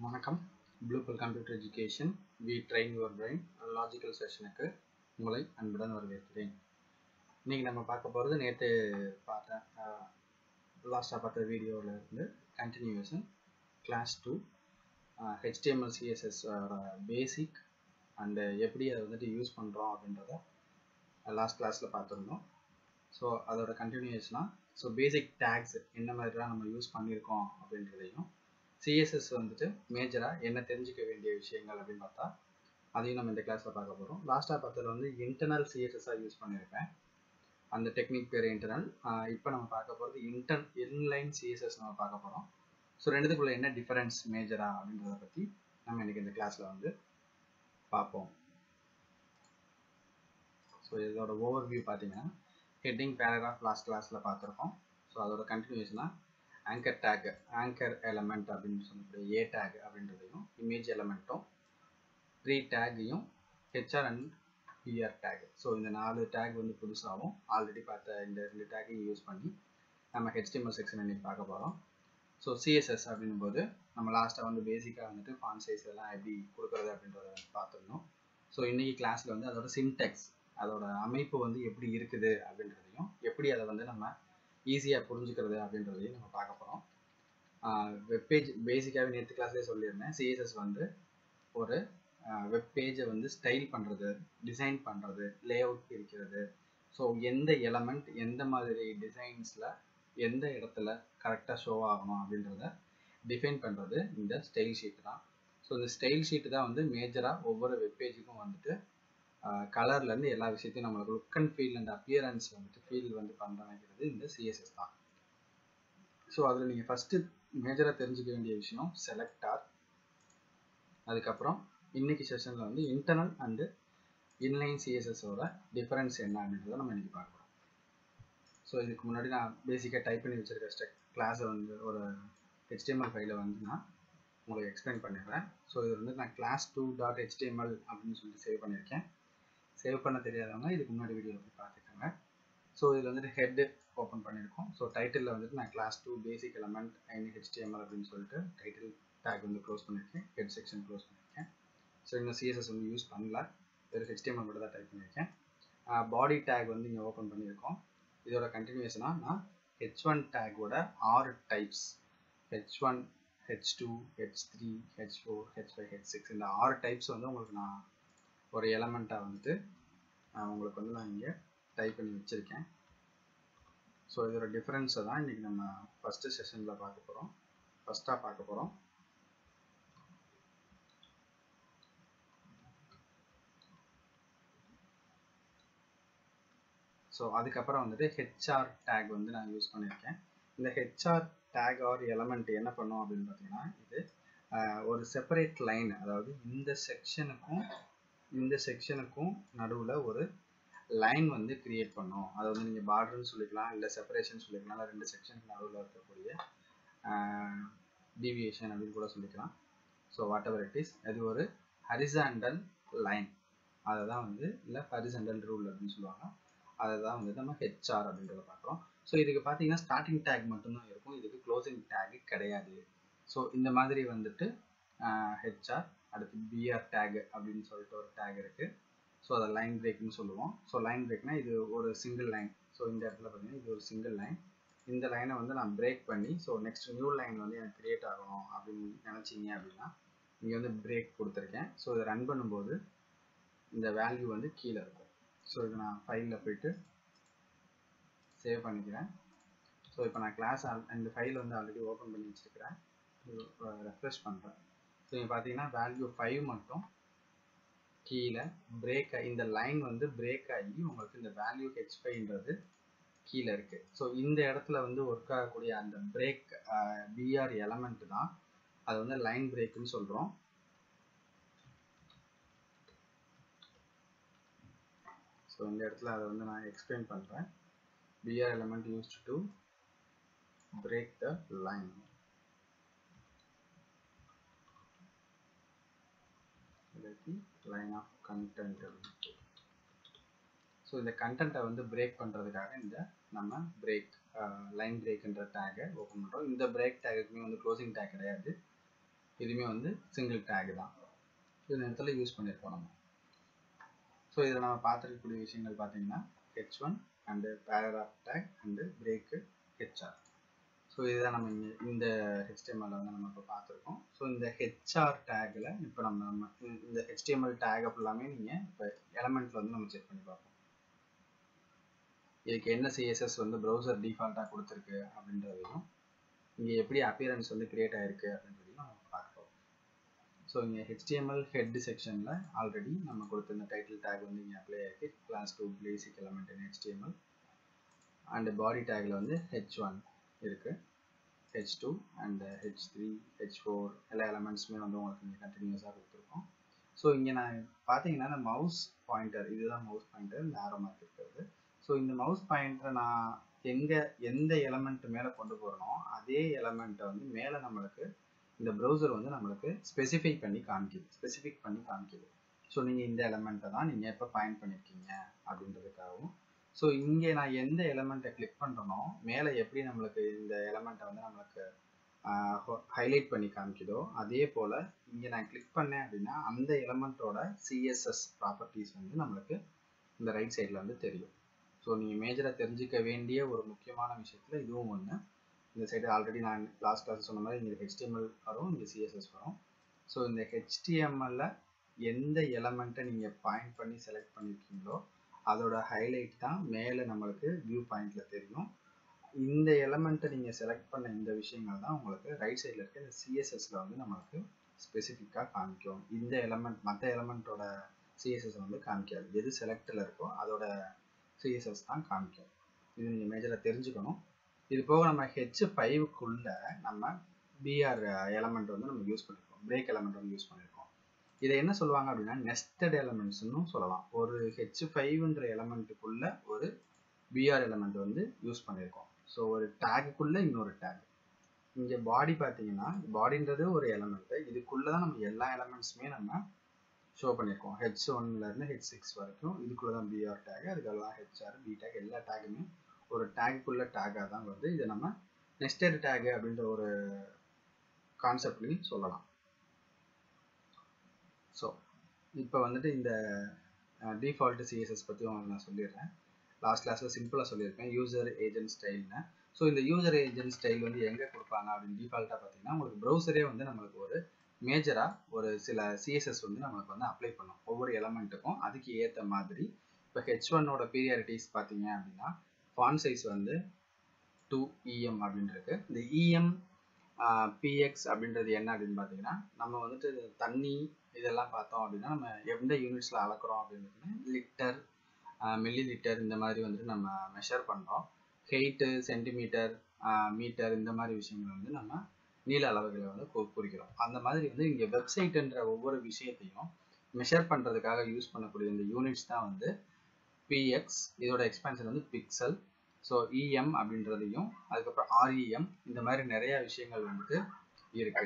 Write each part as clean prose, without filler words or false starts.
வணக்கம். Bluebell computer education we train your brain logical செஷனுக்கு உங்களை அன்புடன் வரவேற்கிறேன். இன்றைக்கி நம்ம பார்க்க போகிறது நேற்று லாஸ்ட்டாக பார்த்த வீடியோவில் இருந்து continuation class 2 HTML CSS basic and எப்படி அதை வந்துட்டு யூஸ் பண்ணுறோம் அப்படின்றத லாஸ்ட் கிளாஸில் பார்த்துருந்தோம். ஸோ அதோட கண்டினியூவேஷனாக பேசிக் டேக்ஸ் என்ன மாதிரிலாம் நம்ம யூஸ் பண்ணியிருக்கோம் அப்படின்றதையும் CSS வந்துட்டு மேஜராக என்ன தெரிஞ்சிக்க வேண்டிய விஷயங்கள் அப்படின்னு பார்த்தா அதையும் நம்ம இந்த கிளாஸில் பார்க்க போகிறோம். லாஸ்ட்டாக பார்த்ததில் வந்து இன்டர்னல் CSSஆக யூஸ் பண்ணியிருப்பேன். அந்த டெக்னிக் பேர் இன்டர்னல். இப்போ நம்ம பார்க்க போகிறது இன்லைன் CSS நம்ம பார்க்க போகிறோம். ஸோ ரெண்டுத்துக்குள்ள என்ன டிஃபரன்ஸ் மேஜராக அப்படின்றத பற்றி நம்ம இன்றைக்கி இந்த கிளாஸில் வந்து பார்ப்போம். ஸோ இதோட ஓவர்வியூ பார்த்தீங்கன்னா ஹெட்டிங் பேராகிராஃப் லாஸ்ட் கிளாஸில் பார்த்துருக்கோம். ஸோ அதோட கண்டினியூஷனாக ஆங்கர் டேக் ஆங்கர் எலமெண்ட் அப்படின்னு சொல்லக்கூடிய ஏ டேக் அப்படின்றதையும் இமேஜ் எலமெண்ட்டும் ப்ரீ டேக்கையும் HR and BR tag. So இந்த 4 டேக் வந்து புதுசாகவும் ஆல்ரெடி பார்த்த இந்த 2 டேக்கையும் யூஸ் பண்ணி நம்ம HTML செக்ஷன் இன்னைக்கு பார்க்க போகிறோம். ஸோ CSS அப்படின்போது நம்ம லாஸ்ட்டாக வந்து பேசிக்காக வந்துட்டு ஃபாண்ட் சைஸ் எல்லாம் எப்படி கொடுக்குறது அப்படின்றத பார்த்துருந்தோம். ஸோ இன்றைக்கி கிளாஸில் வந்து அதோட சின்டெக்ஸ் அதோட அமைப்பு வந்து எப்படி இருக்குது அப்படின்றதையும் எப்படி அதை வந்து நம்ம ஈஸியாக புரிஞ்சுக்கிறது அப்படின்றதையும் நம்ம பார்க்க போகிறோம். வெப்பேஜ் பேசிக்காகவே நேற்று கிளாஸ்லேயே சொல்லியிருந்தேன். CSS வந்து ஒரு வெப்பேஜை வந்து ஸ்டைல் பண்ணுறது, டிசைன் பண்ணுறது, லே அவுட் பிரிக்கிறது, ஸோ எந்த எலமெண்ட் எந்த மாதிரி டிசைன்ஸில் எந்த இடத்துல கரெக்டாக ஷோ ஆகணும் அப்படின்றத டிஃபைன் பண்ணுறது இந்த ஸ்டைல் ஷீட் தான். ஸோ இந்த ஸ்டைல் ஷீட்டு தான் வந்து மேஜராக ஒவ்வொரு வெப்பேஜுக்கும் வந்துட்டு கலர்லேருந்து எல்லா விஷயத்தையும் நம்மளுக்கு look and feel and appearance வந்துட்டு ஃபீல் வந்து பண்ணுறது இந்த CSS தான். ஸோ அதில் நீங்கள் ஃபஸ்ட்டு மேஜராக தெரிஞ்சுக்க வேண்டிய விஷயம் செலக்டார். அதுக்கப்புறம் இன்னைக்கு செஷனில் வந்து இன்டர்னல் அண்டு இன்லைன் CSSோட டிஃபரன்ஸ் என்ன அப்படின்றத நம்ம இன்றைக்கி பார்க்குறோம். ஸோ இதுக்கு முன்னாடி நான் பேசிக்காக டைப் பண்ணி வச்சுருக்க கிளாஸை வந்து ஒரு HTML ஃபைலை வந்து நான் உங்களுக்கு எக்ஸ்பிளைன் பண்ணிடுறேன். ஸோ இது வந்து நான் class 2.html அப்படின்னு சொல்லிட்டு சேவ் பண்ணியிருக்கேன். சேவ் பண்ண தெரியாதவங்க இதுக்கு முன்னாடி வீடியோ போய் பார்த்துக்கோங்க. ஸோ இதில் வந்துட்டு ஹெட் ஓப்பன் பண்ணியிருக்கோம். ஸோ டைட்டிலில் வந்துட்டு நான் class 2 basic element in HTML அப்படின்னு சொல்லிட்டு டைட்டில் டேக் வந்து க்ளோஸ் பண்ணியிருக்கேன். ஹெட் செக்ஷன் க்ளோஸ் பண்ணியிருக்கேன். ஸோ இன்னும் CSS வந்து யூஸ் பண்ணல, வெறும் HTML மட்டும் தான் டைப் பண்ணியிருக்கேன். பாடி டேக் வந்து இங்கே ஓப்பன் பண்ணியிருக்கோம். இதோட கண்டினியூஷனாக நான் H1 டேக்கோட 6 types H1, H2, H3, H4, H5, H6 இந்த 6 டைப்ஸ் வந்து உங்களுக்கு நான் ஒரு எலமெண்ட்டாக வந்துட்டு உங்களுக்கு வந்து நான் இங்கே டைப் பண்ணி வச்சுருக்கேன். ஸோ இதோட டிஃப்ரென்ஸை தான் இன்றைக்கி நம்ம ஃபஸ்ட்டு செஷனில் பார்க்க போகிறோம், ஃபஸ்ட்டாக பார்க்க போகிறோம். ஸோ அதுக்கப்புறம் வந்துட்டு HR டேக் வந்து நான் யூஸ் பண்ணியிருக்கேன். இந்த HR டேக் ஆர் எலமெண்ட் என்ன பண்ணும் அப்படின்னு பார்த்தீங்கன்னா இது ஒரு செப்பரேட் லைன், அதாவது இந்த செக்ஷனுக்கும் நடுவில் ஒரு லைன் வந்து கிரியேட் பண்ணும். அதை வந்து நீங்கள் பார்டர்னு சொல்லிக்கலாம், இல்லை செப்பரேஷன் சொல்லிக்கலாம், இல்லை 2 செக்ஷனுக்கு நடுவில் இருக்கக்கூடிய டீவியேஷன் அப்படின்னு கூட சொல்லிக்கலாம். So whatever it is, அது ஒரு ஹரிசாண்டல் லைன், அதை தான் வந்து இல்லை ஹரிசாண்டல் ரூல் அப்படின்னு சொல்லுவாங்க. அதை தான் வந்து நம்ம HR அப்படின்றத பார்க்குறோம். ஸோ இதுக்கு பார்த்தீங்கன்னா ஸ்டார்டிங் டேக் மட்டும்தான் இருக்கும், இதுக்கு க்ளோசிங் டேக் கிடையாது. ஸோ இந்த மாதிரி வந்துட்டு HR அடுத்து BR டேக் அப்படின்னு சொல்லிட்டு ஒரு டேக் இருக்குது. ஸோ அதை லைன் பிரேக்னு சொல்லுவோம். ஸோ லைன் பிரேக்னா இது ஒரு சிங்கிள் லைன். ஸோ இந்த இடத்துல பார்த்தீங்கன்னா இது ஒரு சிங்கிள் லைன். இந்த லைனை வந்து நான் பிரேக் பண்ணி ஸோ நெக்ஸ்ட் நியூ லைன் வந்து எனக்கு கிரியேட் ஆகணும் அப்படின்னு நினச்சிங்க அப்படின்னா இங்கே வந்து பிரேக் கொடுத்துருக்கேன். ஸோ இதை ரன் பண்ணும்போது இந்த வேல்யூ வந்து கீழே இருக்கும். ஸோ இது நான் ஃபைலில் போயிட்டு சேவ் பண்ணிக்கிறேன். ஸோ இப்போ நான் கிளாஸ் இந்த ஃபைல் வந்து ஆல்ரெடி ஓப்பன் பண்ணி வச்சுருக்கிறேன். ரெஃப்ரெஷ் பண்ணுறேன். ஸோ இங்கே பார்த்தீங்கன்னா வேல்யூ 5 மட்டும் கீழே பிரேக் ஆகி இந்த லைன் வந்து பிரேக் ஆகி உங்களுக்கு இந்த வேல்யூ H5ன்றது கீழே இருக்குது. ஸோ இந்த இடத்துல வந்து ஒர்க் ஆகக்கூடிய அந்த பிரேக் BR எலமெண்ட் தான் அது வந்து லைன் பிரேக்குன்னு சொல்கிறோம். ஸோ இந்த இடத்துல அதை வந்து நான் எக்ஸ்பிளைன் பண்ணுறேன். BR element used to break the line. Line of content. So இந்த கண்டென்ட்டை வந்து பிரேக் பண்ணுறதுக்காக இந்த நம்ம லைன் பிரேக்ன்ற டேகை ஓப்பன் பண்ணுறோம். இந்த பிரேக் டேகுக்குமே வந்து க்ளோசிங் டேக் கிடையாது. இதுவுமே வந்து சிங்கிள் டேக் தான். இந்த இடத்துல யூஸ் பண்ணியிருக்கோம் நம்ம. ஸோ இதில் நம்ம பார்த்துருக்கக்கூடிய விஷயங்கள் பார்த்தீங்கன்னா h1 and paragraph tag and break HR. So இதுதான் நம்ம இந்த HTML வந்து நம்ம இப்போ பார்த்துருக்கோம். ஸோ இந்த ஹெச்ஆர் டேக்கில் இப்போ நம்ம இந்த HTML டேக் ஃபுல்லாமே நீங்கள் இப்போ எலமெண்ட்டில் வந்து நம்ம செக் பண்ணி பார்ப்போம். இதுக்கு என்ன CSS வந்து ப்ரௌசர் டிஃபால்ட்டாக கொடுத்துருக்கு அப்படின்றதையும் இங்கே எப்படி அப்பியரன்ஸ் வந்து கிரியேட் ஆகிருக்கு அப்படின்றதையும் நம்ம பார்ப்போம். ஸோ இங்கே HTML ஹெட் செக்ஷனில் ஆல்ரெடி நம்ம கொடுத்த இந்த டைட்டில் டேக் வந்து இங்கே அப்ளை ஆகிருக்கு. Class 2 basic element in HTML and body டேக்கில் வந்து h1 இருக்குது, h2 அண்ட் h3 h4 எல்லா எலமெண்ட்ஸுமே வந்து உங்களுக்கு இங்கே கண்டினியூஸாக கொடுத்துருக்கோம். ஸோ இங்கே நான் பார்த்தீங்கன்னா இந்த மவுஸ் பாயிண்டர், இதுதான் மவுஸ் பாயிண்டர், இந்த ஆரோ மார்க் இருக்கிறது. ஸோ இந்த மவுஸ் பாயிண்டரை நான் எந்த எலமெண்ட் மேலே கொண்டு போகிறனோ அதே எலமெண்ட்டை வந்து மேலே நம்மளுக்கு இந்த ப்ரௌசர் வந்து நம்மளுக்கு ஸ்பெசிஃபிக் பண்ணி காமிக்குது. ஸோ நீங்கள் இந்த எலமெண்ட்டை தான் நீங்கள் எப்போ பாயிண்ட் பண்ணியிருக்கீங்க அப்படின்றதுக்காகவும். ஸோ இங்கே நான் எந்த எலமெண்ட்டை கிளிக் பண்ணுறனோ மேலே எப்படி நம்மளுக்கு இந்த எலமெண்ட்டை வந்து நம்மளுக்கு ஹைலைட் பண்ணி காமிக்குதோ அதே போல் இங்கே நான் கிளிக் பண்ணேன் அப்படின்னா அந்த எலமெண்ட்டோட CSS ப்ராப்பர்ட்டிஸ் வந்து நம்மளுக்கு இந்த ரைட் சைடில் வந்து தெரியும். ஸோ நீங்கள் மேஜராக தெரிஞ்சிக்க வேண்டிய ஒரு முக்கியமான விஷயத்தில் இதுவும் ஒன்று. இந்த சைடு ஆல்ரெடி நான் லாஸ்ட் கிளாஸ் சொன்ன மாதிரி இங்கே HTML வரும், இங்கே CSS வரும். ஸோ இந்த HTML எந்த எலமெண்ட்டை நீங்கள் பாயிண்ட் பண்ணி செலக்ட் பண்ணியிருக்கீங்களோ அதோட ஹைலைட் தான் மேலே நம்மளுக்கு வியூ பாயிண்டில் தெரியும். இந்த எலமெண்ட்டை நீங்கள் செலக்ட் பண்ண இந்த விஷயங்கள் தான் உங்களுக்கு ரைட் சைடில் இருக்க இந்த CSSல வந்து நம்மளுக்கு ஸ்பெசிஃபிக்காக காமிக்கும். இந்த எலமெண்ட் மற்ற எலமெண்ட்டோட CSS வந்து காமிக்காது. எது செலக்டில் இருக்கோ அதோட CSS தான் காமிக்கும். இது நீங்கள் மேஜராக தெரிஞ்சுக்கணும். இது போக நம்ம H5க்குள்ள நம்ம BR எலமெண்ட் வந்து நம்ம யூஸ் பண்ணியிருக்கோம், பிரேக் எலமெண்ட் வந்து யூஸ் பண்ணியிருக்கோம். இதை என்ன சொல்லுவாங்க அப்படின்னா நெஸ்டட் எலமெண்ட்ஸ்னு சொல்லலாம். ஒரு H5ன்ற எலமெண்ட்டுக்குள்ள ஒரு BR எலமெண்ட் வந்து யூஸ் பண்ணியிருக்கோம். ஸோ ஒரு டேக்குக்குள்ள இன்னொரு டேக். இங்கே பாடி பார்த்தீங்கன்னா பாடின்றது ஒரு எலமெண்ட்டு, இதுக்குள்ளே தான் நம்ம எல்லா எலமெண்ட்ஸுமே நம்ம ஷோ பண்ணியிருக்கோம். H1லேருந்து H6 வரைக்கும் இதுக்குள்ளே தான் BR டேக், அதுக்கெல்லாம் HR B டேக் எல்லா டேக்குமே ஒரு டேக்குக்குள்ள டேக்காக தான் வருது. இதை நம்ம நெஸ்டட் டேக் அப்படின்ற ஒரு கான்செப்ட்லையும் சொல்லலாம். ஸோ இப்போ வந்துட்டு இந்த டிஃபால்ட் CSS பற்றி உங்களுக்கு நான் சொல்லிடுறேன். லாஸ்ட் கிளாஸில் சிம்பிளாக சொல்லியிருப்பேன் யூசர் ஏஜென்ட் ஸ்டைல்னு. ஸோ இந்த யூசர் ஏஜென்ட் ஸ்டைல் வந்து எங்கே கொடுப்பாங்க அப்படின்னு டிஃபால்ட்டாக பார்த்தீங்கன்னா உங்களுக்கு ப்ரௌசரே வந்து நம்மளுக்கு ஒரு மேஜராக ஒரு சில CSS வந்து நம்மளுக்கு வந்து அப்ளை பண்ணும் ஒவ்வொரு எலமெண்ட்டுக்கும் அதுக்கு ஏற்ற மாதிரி. இப்போ H1ஓட பீரியாரிட்டிஸ் பார்த்தீங்க அப்படின்னா ஃபாண்ட் சைஸ் வந்து 2EM அப்படின்னு இருக்கு. இந்த EM PX அப்படின்றது என்ன அப்படின்னு பார்த்தீங்கன்னா நம்ம வந்துட்டு தண்ணி இதெல்லாம் பார்த்தோம் அப்படின்னா நம்ம எந்த யூனிட்ஸில் அளக்குறோம் அப்படின்னு லிட்டர், மில்லி லிட்டர் இந்த மாதிரி வந்துட்டு நம்ம மெஷர் பண்ணுறோம். ஹெயிட்டு, சென்டிமீட்டர், மீட்டர் இந்த மாதிரி விஷயங்கள் வந்து நம்ம நீள அளவுகளை வந்து குறிக்கிறோம். அந்த மாதிரி வந்து இங்கே வெப்சைட்டுன்ற ஒவ்வொரு விஷயத்தையும் மெஷர் பண்ணுறதுக்காக யூஸ் பண்ணக்கூடிய இந்த யூனிட்ஸ் தான் வந்து PX. இதோட எக்ஸ்பென்ஷன் வந்து பிக்சல். ஸோ EM அப்படின்றதையும் அதுக்கப்புறம் REM இந்த மாதிரி நிறைய விஷயங்கள் வந்துட்டு இருக்கு.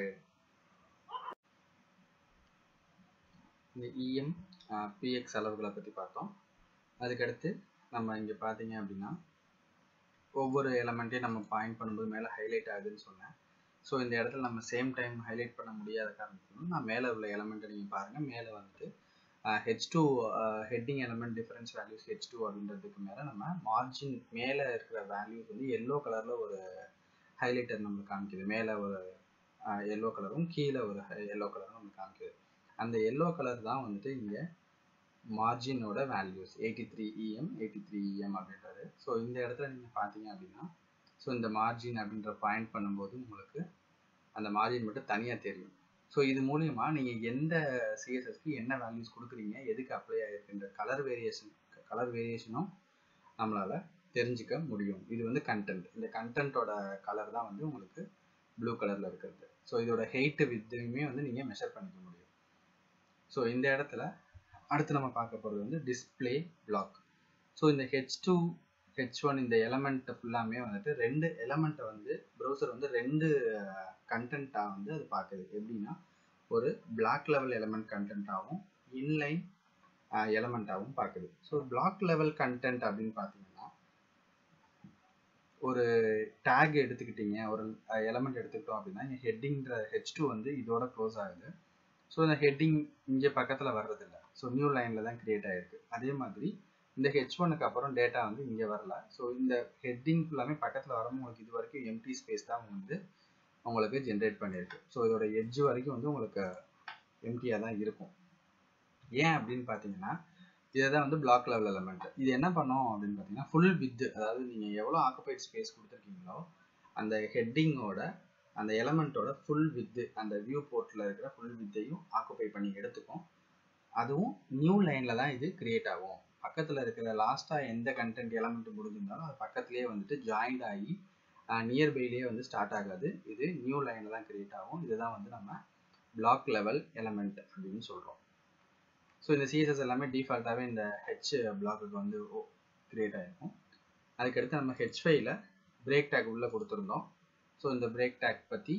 இந்த EM PX அளவுகளை பற்றி பார்த்தோம். அதுக்கடுத்து நம்ம இங்கே பார்த்தீங்க அப்படின்னா ஒவ்வொரு எலமெண்ட்டையும் நம்ம பாயிண்ட் பண்ணும்போது மேலே ஹைலைட் ஆகுதுன்னு சொன்னேன். ஸோ இந்த இடத்துல நம்ம சேம் டைம் ஹைலைட் பண்ண முடியாத காரணத்துக்கு நான் மேலே உள்ள எலமெண்ட்டை நீங்கள் பாருங்கள். மேலே வந்துட்டு H2 heading element difference values H2 அப்படின்றதுக்கு மேலே நம்ம மார்ஜின் மேலே இருக்கிற வேல்யூஸ் வந்து எல்லோ கலரில் ஒரு ஹைலைட்டர் நம்மளுக்கு காமிக்குது. மேலே ஒரு எல்லோ கலரும் கீழே ஒரு எல்லோ கலரும் நம்மளுக்கு காமிக்குது. அந்த எல்லோ கலர் தான் வந்துட்டு இங்கே மார்ஜினோட வேல்யூஸ் 83EM 83EM அப்படின்றது. ஸோ இந்த இடத்துல நீங்கள் பார்த்தீங்க அப்படின்னா ஸோ இந்த மார்ஜின் அப்படின்ற பாயிண்ட் பண்ணும்போது உங்களுக்கு அந்த மார்ஜின் மட்டும் தனியாக தெரியும். ஸோ இது மூலிமா நீங்கள் எந்த CSSக்கு என்ன வேல்யூஸ் கொடுக்குறீங்க, எதுக்கு அப்ளை ஆகிருக்குன்ற கலர் வேரியேஷனும் நம்மளால் தெரிஞ்சுக்க முடியும். இது வந்து கண்டென்ட். இந்த கண்டென்ட்டோட கலர் தான் வந்து உங்களுக்கு ப்ளூ கலரில் இருக்கிறது. ஸோ இதோட ஹெயிட் வித்துமே வந்து நீங்கள் மெஷர் பண்ணிக்க முடியும். ஸோ இந்த இடத்துல அடுத்து நம்ம பார்க்க போகிறது வந்து டிஸ்பிளே பிளாக். ஸோ இந்த H2 H1 இந்த எலமெண்ட் ஃபுல்லாமே வந்துட்டு ரெண்டு எலமெண்ட்டை வந்து ப்ரௌசர் வந்து ரெண்டு கண்டென்ட்டாக வந்து அது பார்க்குது. எப்படின்னா ஒரு பிளாக் லெவல் எலமெண்ட் கண்டென்ட்டாகவும் இன்லைன் எலமெண்ட்டாகவும் பார்க்குது. ஸோ பிளாக் லெவல் கண்டென்ட் அப்படின்னு பார்த்தீங்கன்னா ஒரு டேக் எடுத்துக்கிட்டீங்க, ஒரு எலமெண்ட் எடுத்துக்கிட்டோம் அப்படின்னா இங்கே ஹெட்டிங்கிற H2 வந்து இதோட க்ளோஸ் ஆகுது. ஸோ இந்த ஹெட்டிங் இங்கே பக்கத்தில் வர்றதில்லை. ஸோ நியூ லைனில் தான் கிரியேட் ஆகிருக்கு. அதே மாதிரி இந்த H1க்கு அப்புறம் டேட்டா வந்து இங்கே வரல. ஸோ இந்த ஹெட்டிங் ஃபுல்லாமே பக்கத்தில் வரும்போது உங்களுக்கு இது வரைக்கும் எம்டி ஸ்பேஸ் தான் வந்து உங்களுக்கு ஜென்ரேட் பண்ணியிருக்கு. ஸோ இதோட எட்ஜ் வரைக்கும் வந்து உங்களுக்கு எம்டியாக தான் இருக்கும். ஏன் அப்படின்னு பார்த்தீங்கன்னா இதை தான் வந்து பிளாக் லெவல் எலமெண்ட். இது என்ன பண்ணோம் அப்படின்னு பார்த்தீங்கன்னா ஃபுல் வித், அதாவது நீங்கள் எவ்வளோ ஆக்குபைட் ஸ்பேஸ் கொடுத்துருக்கீங்களோ அந்த ஹெட்டிங்கோட அந்த எலமெண்ட்டோட ஃபுல் வித்து, அந்த வியூ போர்ட்டில் இருக்கிற ஃபுல் வித்தையும் ஆக்குபை பண்ணி எடுத்துக்கும். அதுவும் நியூ லைனில் தான் இது கிரியேட் ஆகும். பக்கத்தில் இருக்கிற லாஸ்ட்டாக எந்த கண்டென்ட் எலமெண்ட் முடிஞ்சிருந்தாலும் அது பக்கத்துலேயே வந்துட்டு ஜாயிண்ட் ஆகி நியர்பைலேயே வந்து ஸ்டார்ட் ஆகாது. இது நியூ லைனில் தான் கிரியேட் ஆகும். இதுதான் வந்து நம்ம பிளாக் லெவல் எலமெண்ட் அப்படின்னு சொல்கிறோம். ஸோ இந்த சிஎஸ்எஸ் எல்லாமே டிஃபால்ட்டாகவே இந்த ஹெச் பிளாக்குக்கு வந்து கிரியேட் ஆகிருக்கும். அதுக்கடுத்து நம்ம H5ல பிரேக் டேக் உள்ளே கொடுத்துருந்தோம். ஸோ இந்த பிரேக் டேக் பற்றி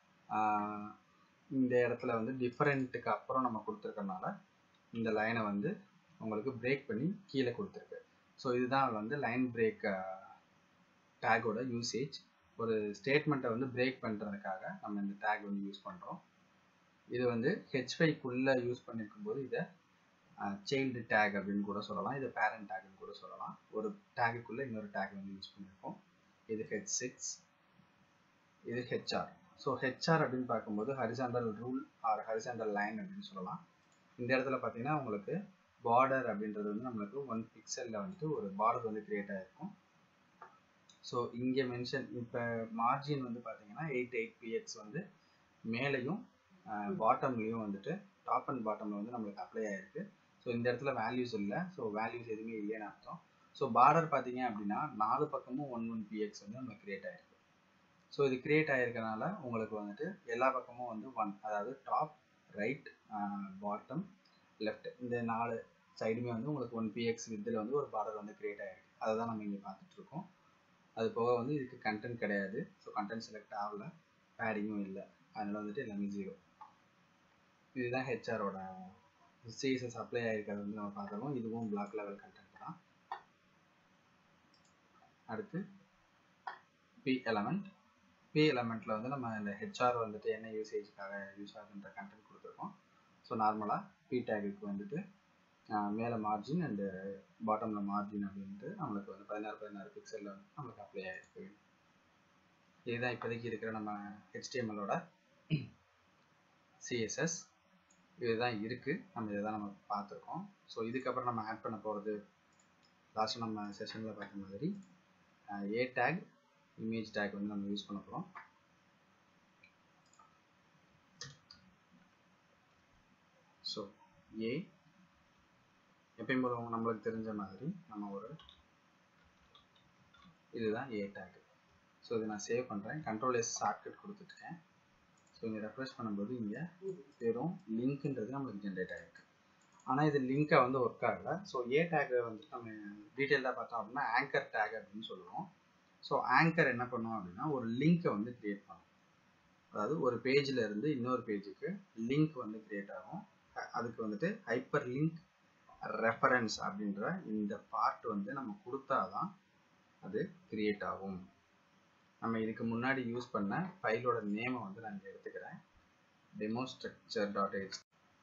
இந்த இடத்துல வந்து டிஃபரெண்ட்டுக்கு அப்புறம் நம்ம கொடுத்துருக்கறனால இந்த லைனை வந்து உங்களுக்கு பிரேக் பண்ணி கீழே கொடுத்துருக்கு. ஸோ இதுதான் வந்து லைன் பிரேக் டேக்கோட யூசேஜ். ஒரு ஸ்டேட்மெண்ட்டை வந்து பிரேக் பண்ணுறதுக்காக நம்ம இந்த டேக் வந்து யூஸ் பண்ணுறோம். இது வந்து H5க்குள்ளே யூஸ் பண்ணியிருக்கும் போது இதை சைல்டு டேக் அப்படின்னு கூட சொல்லலாம், இது பேரண்ட் டேக்னு கூட சொல்லலாம். ஒரு டேக்குக்குள்ளே இன்னொரு டேக் வந்து யூஸ் பண்ணியிருக்கோம். இது H6, இது HR. ஸோ HR அப்படின்னு பார்க்கும்போது horizontal rule or horizontal line அப்படின்னு சொல்லலாம். இந்த இடத்துல பார்த்தீங்கன்னா உங்களுக்கு பார்டர் அப்படின்றது வந்து நம்மளுக்கு 1 பிக்சலில் வந்துட்டு ஒரு பார்டர் வந்து கிரியேட் ஆகிருக்கும். ஸோ இங்கே மென்ஷன் இப்போ மார்ஜின் வந்து பார்த்தீங்கன்னா 8px வந்து மேலேயும் பாட்டம்லேயும் வந்துட்டு டாப் அண்ட் பாட்டமில் வந்து நம்மளுக்கு அப்ளை ஆகிருக்கு. ஸோ இந்த இடத்துல வேல்யூஸ் இல்லை. ஸோ வேல்யூஸ் எதுவுமே இல்லைன்னு அர்த்தம். ஸோ பார்டர் பார்த்தீங்க அப்படின்னா 4 பக்கமும் 1px வந்து நம்மளுக்கு கிரியேட் ஆகிருக்கு. ஸோ இது கிரியேட் ஆகிருக்கனால உங்களுக்கு வந்துட்டு எல்லா பக்கமும் வந்து 1, அதாவது டாப், ரைட், பாட்டம், லெஃப்ட், இந்த 4 சைடுமே வந்து உங்களுக்கு 1px வித்தில் வந்து ஒரு பார்டர் வந்து கிரியேட் ஆகிருக்கு. அதை தான் நம்ம இங்கே பார்த்துட்ருக்கோம். அது போக வந்து இதுக்கு கண்டென்ட் கிடையாது. ஸோ கண்டென்ட் செலக்ட் ஆகலை, பேடிங்கும் இல்லை, அதனால் வந்துட்டு எல்லாமே 0. இதுதான் ஹெச்ஆரோட சிஎஸ்எஸ் அப்ளை ஆகிருக்கிறது வந்து நம்ம பார்த்துருக்கோம். இதுவும் பிளாக் லெவல் கண்டென்ட் தான். அடுத்து பி எலமெண்ட். பி எலமெண்ட்டில் வந்து நம்ம இந்த ஹெச்ஆர் வந்துட்டு என்ன யூசேஜுக்காக யூஸ் ஆகுதுன்ற கண்டென்ட் கொடுத்துருக்கோம். ஸோ நார்மலாக பி டேகுக்கு வந்துட்டு மேலே மார்ஜின் அண்டு பாட்டமில் மார்ஜின் அப்படின்ட்டு நம்மளுக்கு வந்து 16 பிக்சலில் வந்து நம்மளுக்கு அப்ளை ஆகிருக்கு. இதுதான் இப்போதைக்கு இருக்கிற நம்ம HTMLோட சிஎஸ்எஸ். இதுதான் இருக்குது. நம்ம இதை தான் நம்ம பார்த்துருக்கோம். ஸோ இதுக்கப்புறம் நம்ம ஆட் பண்ண போகிறது லாஸ்ட்டு நம்ம செஷனில் பார்த்த மாதிரி ஏ டேக், இமேஜ் டேக் வந்து நம்ம யூஸ் பண்ண போகிறோம். ஸோ ஏ எப்பயும் போல நம்மளுக்கு தெரிஞ்ச மாதிரி நம்ம ஒரு இதுதான் ஏ டேக். ஸோ இதை நான் சேவ் பண்ணுறேன். Ctrl+S ஷார்ட்கட் கொடுத்துருக்கேன். ஸோ இங்கே ரெஃப்ரெஷ் பண்ணும்போது இங்கே வெறும் லிங்க்ன்றது நம்மளுக்கு ஜென்ரேட் ஆகிருக்கு. ஆனால் இது லிங்க்கை வந்து ஒர்க் ஆகலை. ஸோ ஏ டேக்கை வந்து நம்ம டீட்டெயிலாக பார்த்தோம் அப்படின்னா ஆங்கர் டேக் அப்படின்னு சொல்லுவோம். ஸோ ஆங்கர் என்ன பண்ணுவோம் அப்படின்னா ஒரு லிங்க்கை வந்து கிரியேட் பண்ணும். அதாவது ஒரு பேஜில் இருந்து இன்னொரு பேஜுக்கு லிங்க் வந்து கிரியேட் ஆகும். அதுக்கு வந்துட்டு ஹைப்பர் லிங்க் ரெஃபரன்ஸ் அப்படின்ற இந்த பார்ட் வந்து நம்ம கொடுத்தாதான் அது கிரியேட் ஆகும். நம்ம இதுக்கு முன்னாடி யூஸ் பண்ண ஃபைலோட நேமை வந்து நான் இங்கே எடுத்துக்கிறேன். demostructure.html.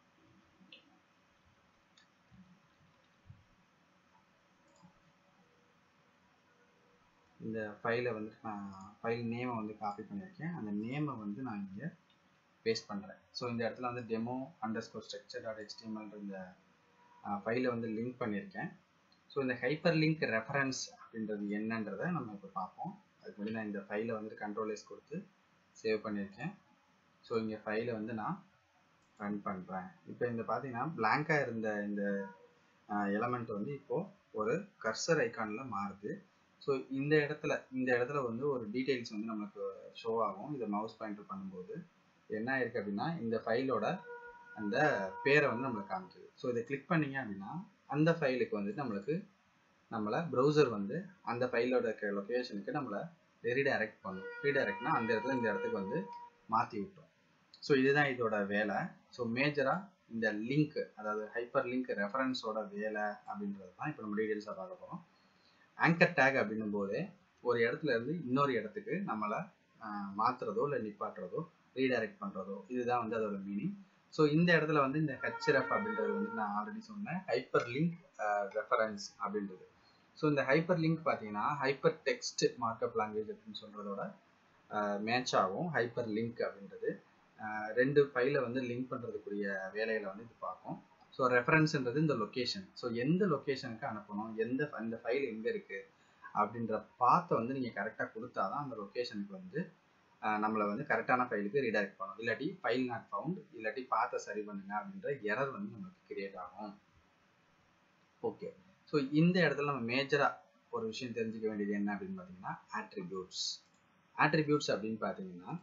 இந்த ஃபைலை வந்து நான் ஃபைல் நேமை வந்து காப்பி பண்ணியிருக்கேன். அந்த நேமை வந்து நான் இங்கே பேஸ்ட் பண்ணுறேன். ஸோ இந்த இடத்துல வந்து demo_structure.html இந்த ஃபைலை வந்து லிங்க் பண்ணியிருக்கேன். ஸோ இந்த ஹைப்பர் லிங்க் ரெஃபரன்ஸ் அப்படின்றது என்னன்றதை நம்ம இப்போ பார்ப்போம். அதுக்கு முன்னாடி நான் இந்த ஃபைலை வந்து Ctrl+S கொடுத்து சேவ் பண்ணியிருக்கேன். ஸோ இங்கே ஃபைலை வந்து நான் ரன் பண்ணுறேன். இப்போ இந்த பார்த்தீங்கன்னா பிளாங்காக இருந்த இந்த எலமெண்ட் வந்து இப்போது ஒரு கர்சர் ஐக்கானில் மாறுது. ஸோ இந்த இடத்துல வந்து ஒரு டீட்டெயில்ஸ் வந்து நமக்கு ஷோ ஆகும். இதை மவுஸ் பாயிண்டர் பண்ணும்போது என்ன ஆயிருக்கு அப்படின்னா இந்த ஃபைலோட அந்த பேரை வந்து நம்மளுக்கு காமிக்குது. ஸோ இதை கிளிக் பண்ணிங்க அப்படின்னா அந்த ஃபைலுக்கு வந்துட்டு நம்மளை ப்ரௌசர் வந்து அந்த ஃபைலோட லொக்கேஷனுக்கு நம்மளை ரீடைரக்ட் பண்ணும். ரீடைரக்ட்னா அந்த இடத்துல இந்த இடத்துக்கு வந்து மாற்றி விட்டோம். ஸோ இதுதான் இதோட வேலை. ஸோ மேஜராக இந்த லிங்க், அதாவது ஹைப்பர் லிங்க் ரெஃபரன்ஸோட வேலை அப்படின்றது தான் இப்போ நம்ம டீட்டெயில்ஸாக பார்க்க போகிறோம். ஆங்கர் டேக் அப்படின்னும் போது ஒரு இடத்துல இருந்து இன்னொரு இடத்துக்கு நம்மளை மாற்றுறதோ இல்லை நிப்பாட்டுறதோ ரீடைரக்ட் பண்ணுறதோ, இதுதான் வந்து அதோட மீனிங். ஸோ இந்த இடத்துல வந்து இந்த ஹெச்ரெஃப் அப்படின்றது வந்து நான் ஆல்ரெடி சொன்னேன், ஹைப்பர் லிங்க் ரெஃபரன்ஸ் அப்படின்றது. ஸோ இந்த ஹைப்பர் லிங்க் பார்த்தீங்கன்னா ஹைப்பர் டெக்ஸ்ட் மார்க்அப் லாங்குவேஜ் அப்படின்னு சொல்கிறதோட மேட்ச் ஆகும். ஹைப்பர் லிங்க் அப்படின்றது ரெண்டு ஃபைலை வந்து லிங்க் பண்ணுறதுக்குரிய வேலைகளை வந்து இது பார்க்கும். ஸோ ரெஃபரன்ஸ்ன்றது இந்த லொக்கேஷன். ஸோ எந்த லொக்கேஷனுக்கு அனுப்பணும், அந்த ஃபைல் எங்கே இருக்குது அப்படின்ற பாத்தை வந்து நீங்கள் கரெக்டாக கொடுத்தா தான் அந்த லொக்கேஷனுக்கு வந்து நம்மளை வந்து கரெக்டான ஃபைலுக்கு ரீடைரக்ட் பண்ணும். இல்லாட்டி ஃபைல் நாட் ஃபவுண்ட், இல்லாட்டி பாத்தை சரி பண்ணுங்க அப்படின்ற எரர் வந்து நமக்கு கிரியேட் ஆகும். ஓகே, ஸோ இந்த இடத்துல நம்ம மேஜராக ஒரு விஷயம் தெரிஞ்சுக்க வேண்டியது என்ன அப்படின்னு பார்த்தீங்கன்னா ஆட்ரிபியூட்ஸ். ஆட்ரிபியூட்ஸ் அப்படின்னு பார்த்தீங்கன்னா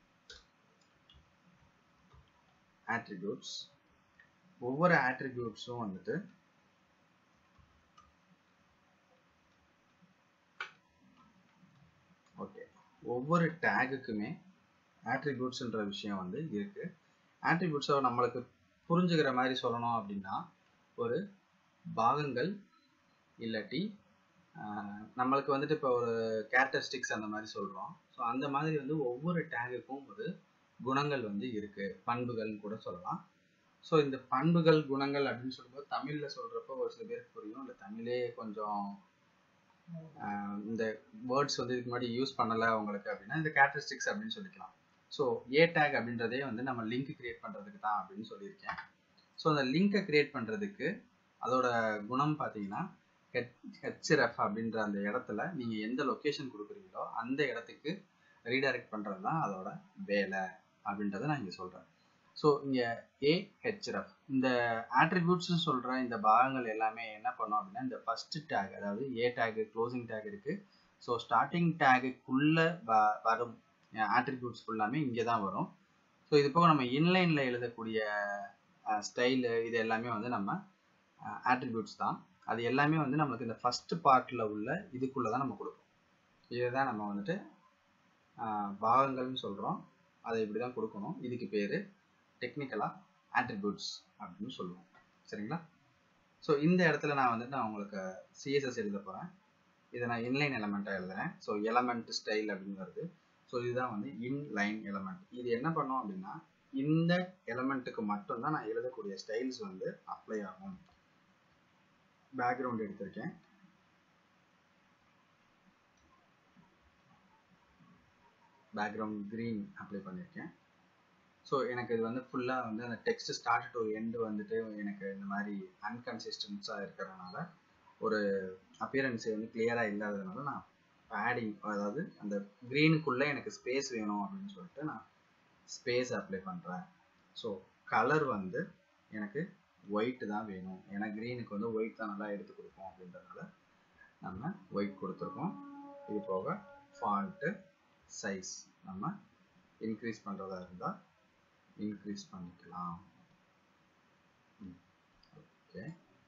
ஒவ்வொரு ஆட்ரிபியூட்ஸும் வந்துட்டு ஒவ்வொரு டேகுக்குமே ஆட்ரிபியூட்ஸ்ன்ற விஷயம் வந்து இருக்கு. ஆட்ரிபியூட்ஸை நம்மளுக்கு புரிஞ்சுக்கிற மாதிரி சொல்லணும் அப்படின்னா ஒரு பாகங்கள் இல்லாட்டி நம்மளுக்கு வந்துட்டு இப்போ ஒரு கேரக்டரிஸ்டிக்ஸ் அந்த மாதிரி சொல்கிறோம். ஸோ அந்த மாதிரி வந்து ஒவ்வொரு டேகுக்கும் ஒரு குணங்கள் வந்து இருக்கு, பண்புகள்னு கூட சொல்லலாம். ஸோ இந்த பண்புகள் குணங்கள் அப்படின்னு சொல்லும்போது தமிழில் சொல்கிறப்போ ஒரு சில பேருக்கு புரியும், இல்லை தமிழே கொஞ்சம் இந்த வேர்ட்ஸ் வந்து இதுக்கு முன்னாடி யூஸ் பண்ணலை அவங்களுக்கு அப்படின்னா இந்த கேரக்டரிஸ்டிக்ஸ் அப்படின்னு சொல்லிக்கலாம். ஸோ ஏ டேக் அப்படின்றதே வந்து நம்ம லிங்க் கிரியேட் பண்ணுறதுக்கு தான் அப்படின்னு சொல்லியிருக்கேன். ஸோ அந்த லிங்கை கிரியேட் பண்ணுறதுக்கு அதோட குணம் பார்த்தீங்கன்னா ஹெச்ரெஃப் அப்படின்ற அந்த இடத்துல நீங்கள் எந்த லொக்கேஷன் கொடுக்குறீங்களோ அந்த இடத்துக்கு ரீடைரக்ட் பண்ணுறது தான் அதோட வேலை அப்படின்றத நான் இங்கே சொல்கிறேன். ஸோ இங்கே ஏஹெச்ரெஃப் இந்த ஆட்ரிபியூட்ஸ்னு சொல்கிற இந்த பாகங்கள் எல்லாமே என்ன பண்ணோம் அப்படின்னா இந்த ஃபஸ்ட்டு டேக், அதாவது ஏ டேகு க்ளோசிங் டேக் இருக்குது. ஸோ ஸ்டார்டிங் டேகுக்குள்ளே வரும் ஆட்ரிபியூட்ஸ் ஃபுல்லாமே இங்கே தான் வரும். ஸோ இது போக நம்ம இன்லைனில் எழுதக்கூடிய ஸ்டைலு இது எல்லாமே வந்து நம்ம ஆட்ரிபியூட்ஸ் தான். அது எல்லாமே வந்து நம்மளுக்கு இந்த ஃபஸ்ட்டு பார்ட்டில் உள்ள இதுக்குள்ளே தான் நம்ம கொடுப்போம். இதை தான் நம்ம வந்துட்டு பாகங்கள்னு சொல்கிறோம். அதை இப்படி தான் கொடுக்கணும். இதுக்கு பேர் டெக்னிக்கலாக ஆட்ரிபியூட்ஸ் அப்படின்னு சொல்லுவோம். சரிங்களா? ஸோ இந்த இடத்துல நான் வந்துட்டு நான் உங்களுக்கு சிஎஸ்எஸ் எழுத போகிறேன். இதை நான் இன்லைன் எலமெண்ட்டாக எழுதுறேன். ஸோ எலமெண்ட் ஸ்டைல் அப்படின்னு வருது. ஸோ இதுதான் வந்து இன்லைன் எலமெண்ட். இது என்ன பண்ணோம் அப்படின்னா இந்த எலமெண்ட்டுக்கு மட்டும்தான் நான் எழுதக்கூடிய ஸ்டைல்ஸ் வந்து அப்ளை ஆகும். பேக்ரவுண்ட் எடுத்திருக்கேன். பேக்ரவுண்ட் க்ரீன் அப்ளை பண்ணியிருக்கேன். ஸோ எனக்கு இது வந்து ஃபுல்லாக வந்து அந்த டெக்ஸ்ட் ஸ்டார்ட் டு எண்டு வந்துட்டு எனக்கு இந்த மாதிரி அன்கன்சிஸ்டன்ஸாக இருக்கிறதுனால ஒரு அப்பியரன்ஸை வந்து கிளியராக இல்லாததுனால நான் பேடிங், அதாவது அந்த க்ரீனுக்குள்ளே எனக்கு ஸ்பேஸ் வேணும் அப்படின்னு சொல்லிட்டு நான் ஸ்பேஸ் அப்ளை பண்ணுறேன். ஸோ கலர் வந்து எனக்கு ஒயிட்டு தான் வேணும், ஏன்னா க்ரீனுக்கு வந்து ஒயிட் தான் நல்லா எடுத்து கொடுக்கும் அப்படின்றதுனால நம்ம ஒயிட் கொடுத்துருக்கோம். இது போக ஃபாண்ட்டு சைஸ் நம்ம இன்க்ரீஸ் பண்ணுறதா இருந்தால் இன்க்ரீஸ் பண்ணிக்கலாம். ஓகே,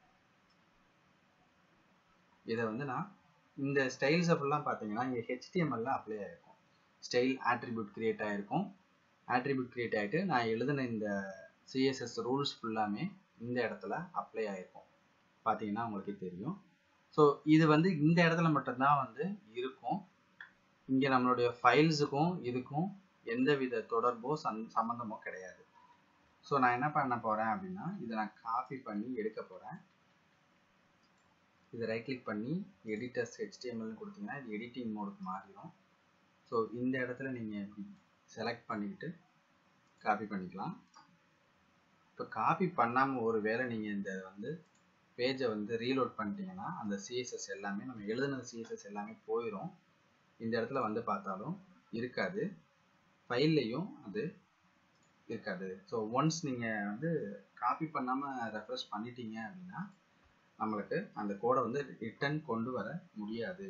இதை வந்து நான் இந்த ஸ்டைல்ஸை ஃபுல்லாக பார்த்தீங்கன்னா இங்கே ஹெச்டிஎம்எல்ல அப்ளை ஆகிருக்கும். ஸ்டைல் ஆட்ரிபியூட் கிரியேட் ஆகிருக்கும். ஆட்ரிபியூட் கிரியேட் ஆகிட்டு நான் எழுதின இந்த சிஎஸ்எஸ் ரூல்ஸ் ஃபுல்லாமே இந்த இடத்துல அப்ளை ஆகிருக்கும். பார்த்தீங்கன்னா உங்களுக்கு தெரியும். ஸோ இது வந்து இந்த இடத்துல மட்டும்தான் வந்து இருக்கும். இங்கே நம்மளுடைய ஃபைல்ஸுக்கும் இதுக்கும் எந்தவித தொடர்போ சம்மந்தமோ கிடையாது. ஸோ நான் என்ன பண்ண போகிறேன் அப்படின்னா இதை நான் காப்பி பண்ணி எடுக்க போகிறேன். இதை ரைட் கிளிக் பண்ணி எடிட்டர்ஸ் HTMLன்னு கொடுத்தீங்கன்னா இது எடிட்டிங் மோடுக்கு மாறிடும். ஸோ இந்த இடத்துல நீங்கள் செலக்ட் பண்ணிக்கிட்டு காப்பி பண்ணிக்கலாம். இப்போ காப்பி பண்ணாமல் ஒரு வேளை நீங்கள் இந்த வந்து பேஜை வந்து ரீலோட் பண்ணிட்டீங்கன்னா அந்த சிஎஸ்எஸ் எல்லாமே நம்ம எழுதுன சிஎஸ்எஸ் எல்லாமே போயிடும். இந்த இடத்துல வந்து பார்த்தாலும் இருக்காது, ஃபைல்லையும் அது இருக்காது. ஸோ ஒன்ஸ் நீங்கள் வந்து காப்பி பண்ணாமல் ரெஃப்ரெஷ் பண்ணிட்டீங்க அப்படின்னா நம்மளுக்கு அந்த கோடை வந்து ரிட்டர்ன் கொண்டு வர முடியாது.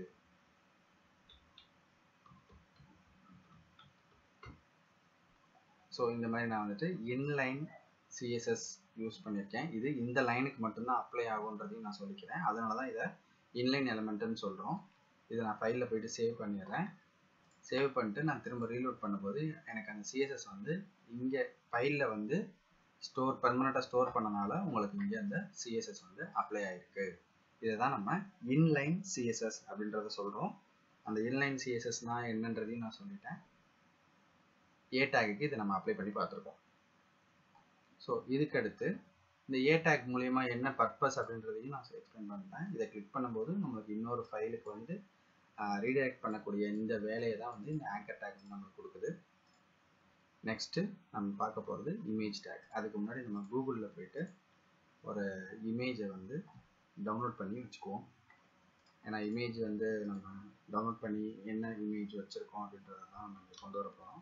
ஸோ இந்த மாதிரி நான் வந்துட்டு இன்லைன் சிஎஸ்எஸ் யூஸ் பண்ணியிருக்கேன். இது இந்த லைனுக்கு மட்டும்தான் அப்ளை ஆகுன்றதையும் நான் சொல்லிக்கிறேன். அதனால தான் இதை இன்லைன் எலமெண்ட்டுன்னு சொல்கிறோம். இதை நான் ஃபைலில் போயிட்டு சேவ் பண்ணிடுறேன். சேவ் பண்ணிட்டு நான் திரும்ப ரீலோட் பண்ணும்போது எனக்கு அந்த சிஎஸ்எஸ் வந்து இங்கே ஃபைலில் வந்து பெர்மனெண்ட்டாக ஸ்டோர் பண்ணனால உங்களுக்கு இங்கே அந்த சிஎஸ்எஸ் வந்து அப்ளை ஆகிருக்கு. இதை தான் நம்ம இன்லைன் சிஎஸ்எஸ் அப்படின்றத சொல்கிறோம். அந்த இன்லைன் சிஎஸ்எஸ்னா என்னன்றதையும் நான் சொல்லிட்டேன். ஏ டேக்கு இதை நம்ம அப்ளை பண்ணி பார்த்துருக்கோம். ஸோ இதுக்கு அடுத்து இந்த ஏ டேக் மூலயமா என்ன பர்பஸ் அப்படின்றதையும் நான் எக்ஸ்பிளைன் பண்ணுறேன். இதை கிளிக் பண்ணும்போது நம்மளுக்கு இன்னொரு ஃபைலுக்கு வந்து ரீடைரக்ட் பண்ணக்கூடிய இந்த வேலையை தான் வந்து இந்த ஆங்கர் டேக் நம்மளுக்கு கொடுக்குது. நெக்ஸ்ட்டு நம்ம பார்க்க போகிறது இமேஜ் டேக். அதுக்கு முன்னாடி நம்ம கூகுளில் போயிட்டு ஒரு இமேஜை வந்து டவுன்லோட் பண்ணி வச்சுக்குவோம். ஏன்னா இமேஜ் வந்து நம்ம டவுன்லோட் பண்ணி என்ன இமேஜ் வச்சுருக்கோம் அப்படின்றதான் நம்ம கொண்டு வர போகிறோம்.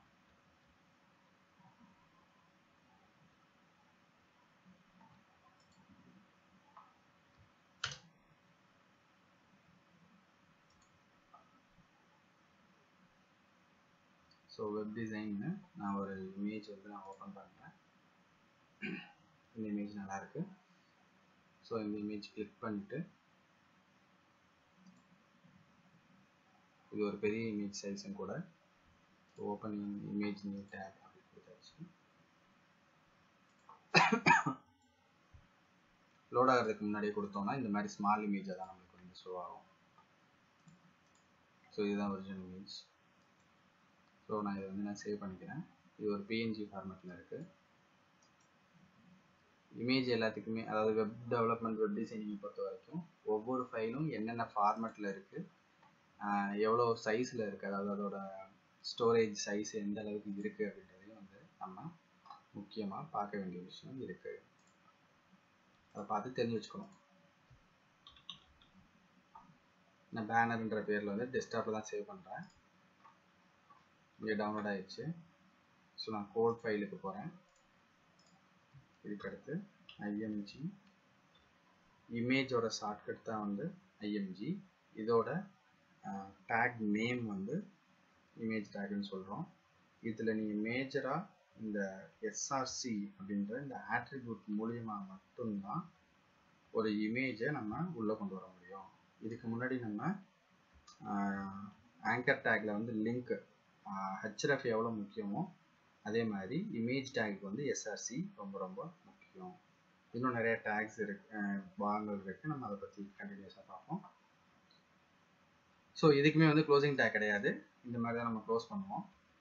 ஸோ வெப் டிசைன்னு நான் ஒரு இமேஜ் வந்து நான் ஓப்பன் பண்ணுறேன். இந்த இமேஜ் நல்லாயிருக்கு. ஸோ இந்த இமேஜ் கிளிக் பண்ணிவிட்டு இது ஒரு பெரிய இமேஜ் சைஸும் கூட. ஓப்பன் இமேஜ் நியூ டேப் அப்படி கொடுத்தாச்சு. லோட் ஆகிறதுக்கு முன்னாடியே கொடுத்தோம்னா இந்த மாதிரி ஸ்மால் இமேஜாக தான் நம்மளுக்கு வந்து ஷோ ஆகும். ஸோ இதுதான் ஒரிஜினல் இமேஜ். ஸோ நான் இதை வந்து நான் சேவ் பண்ணிக்கிறேன். இது ஒரு PNG ஃபார்மேட்டில் இருக்குது. இமேஜ் எல்லாத்துக்குமே, அதாவது வெப் டெவலப்மெண்ட் வெப் டிசைனிங்கை பொறுத்த வரைக்கும் ஒவ்வொரு ஃபைலும் என்னென்ன ஃபார்மேட்டில் இருக்குது, எவ்வளோ சைஸில் இருக்குது, அதாவது அதோட ஸ்டோரேஜ் சைஸ் எந்த அளவுக்கு இருக்குது அப்படின்றதையும் வந்து நம்ம முக்கியமாக பார்க்க வேண்டிய விஷயம் இருக்குது. அதை பார்த்து தெரிஞ்சு வச்சுக்கணும். நான் பேனர்ன்ற பேரில் வந்து டெஸ்க்டாப்பில் தான் சேவ் பண்ணுறேன். இங்கே டவுன்லோட் ஆயிடுச்சு. ஸோ நான் கோட் ஃபைலுக்கு போகிறேன். இதுக்கடுத்து IMG இமேஜோட ஷார்ட்கட் தான் வந்து IMG. இதோட டேக் நேம் வந்து இமேஜ் டேக்னு சொல்கிறோம். இதில் நீங்கள் மேஜராக இந்த SRC அப்படின்ற இந்த ஆட்ரிபியூட் மூலியமாக மட்டும்தான் ஒரு இமேஜை நம்ம உள்ளே கொண்டு வர முடியும். இதுக்கு முன்னாடி நம்ம ஆங்கர் டேக்கில் வந்து லிங்க் href எவ்வளோ முக்கியமோ அதே மாதிரி இமேஜ் டேக்கு வந்து SRC ரொம்ப ரொம்ப முக்கியம். இன்னும் நிறைய டேக்ஸ் இருக்கு, பாகங்கள் இருக்குது. நம்ம அதை பற்றி கண்டினியூஸாக பார்ப்போம். ஸோ இதுக்குமே வந்து க்ளோசிங் டேக் கிடையாது. இந்த மாதிரி தான் நம்ம க்ளோஸ் பண்ணுவோம்.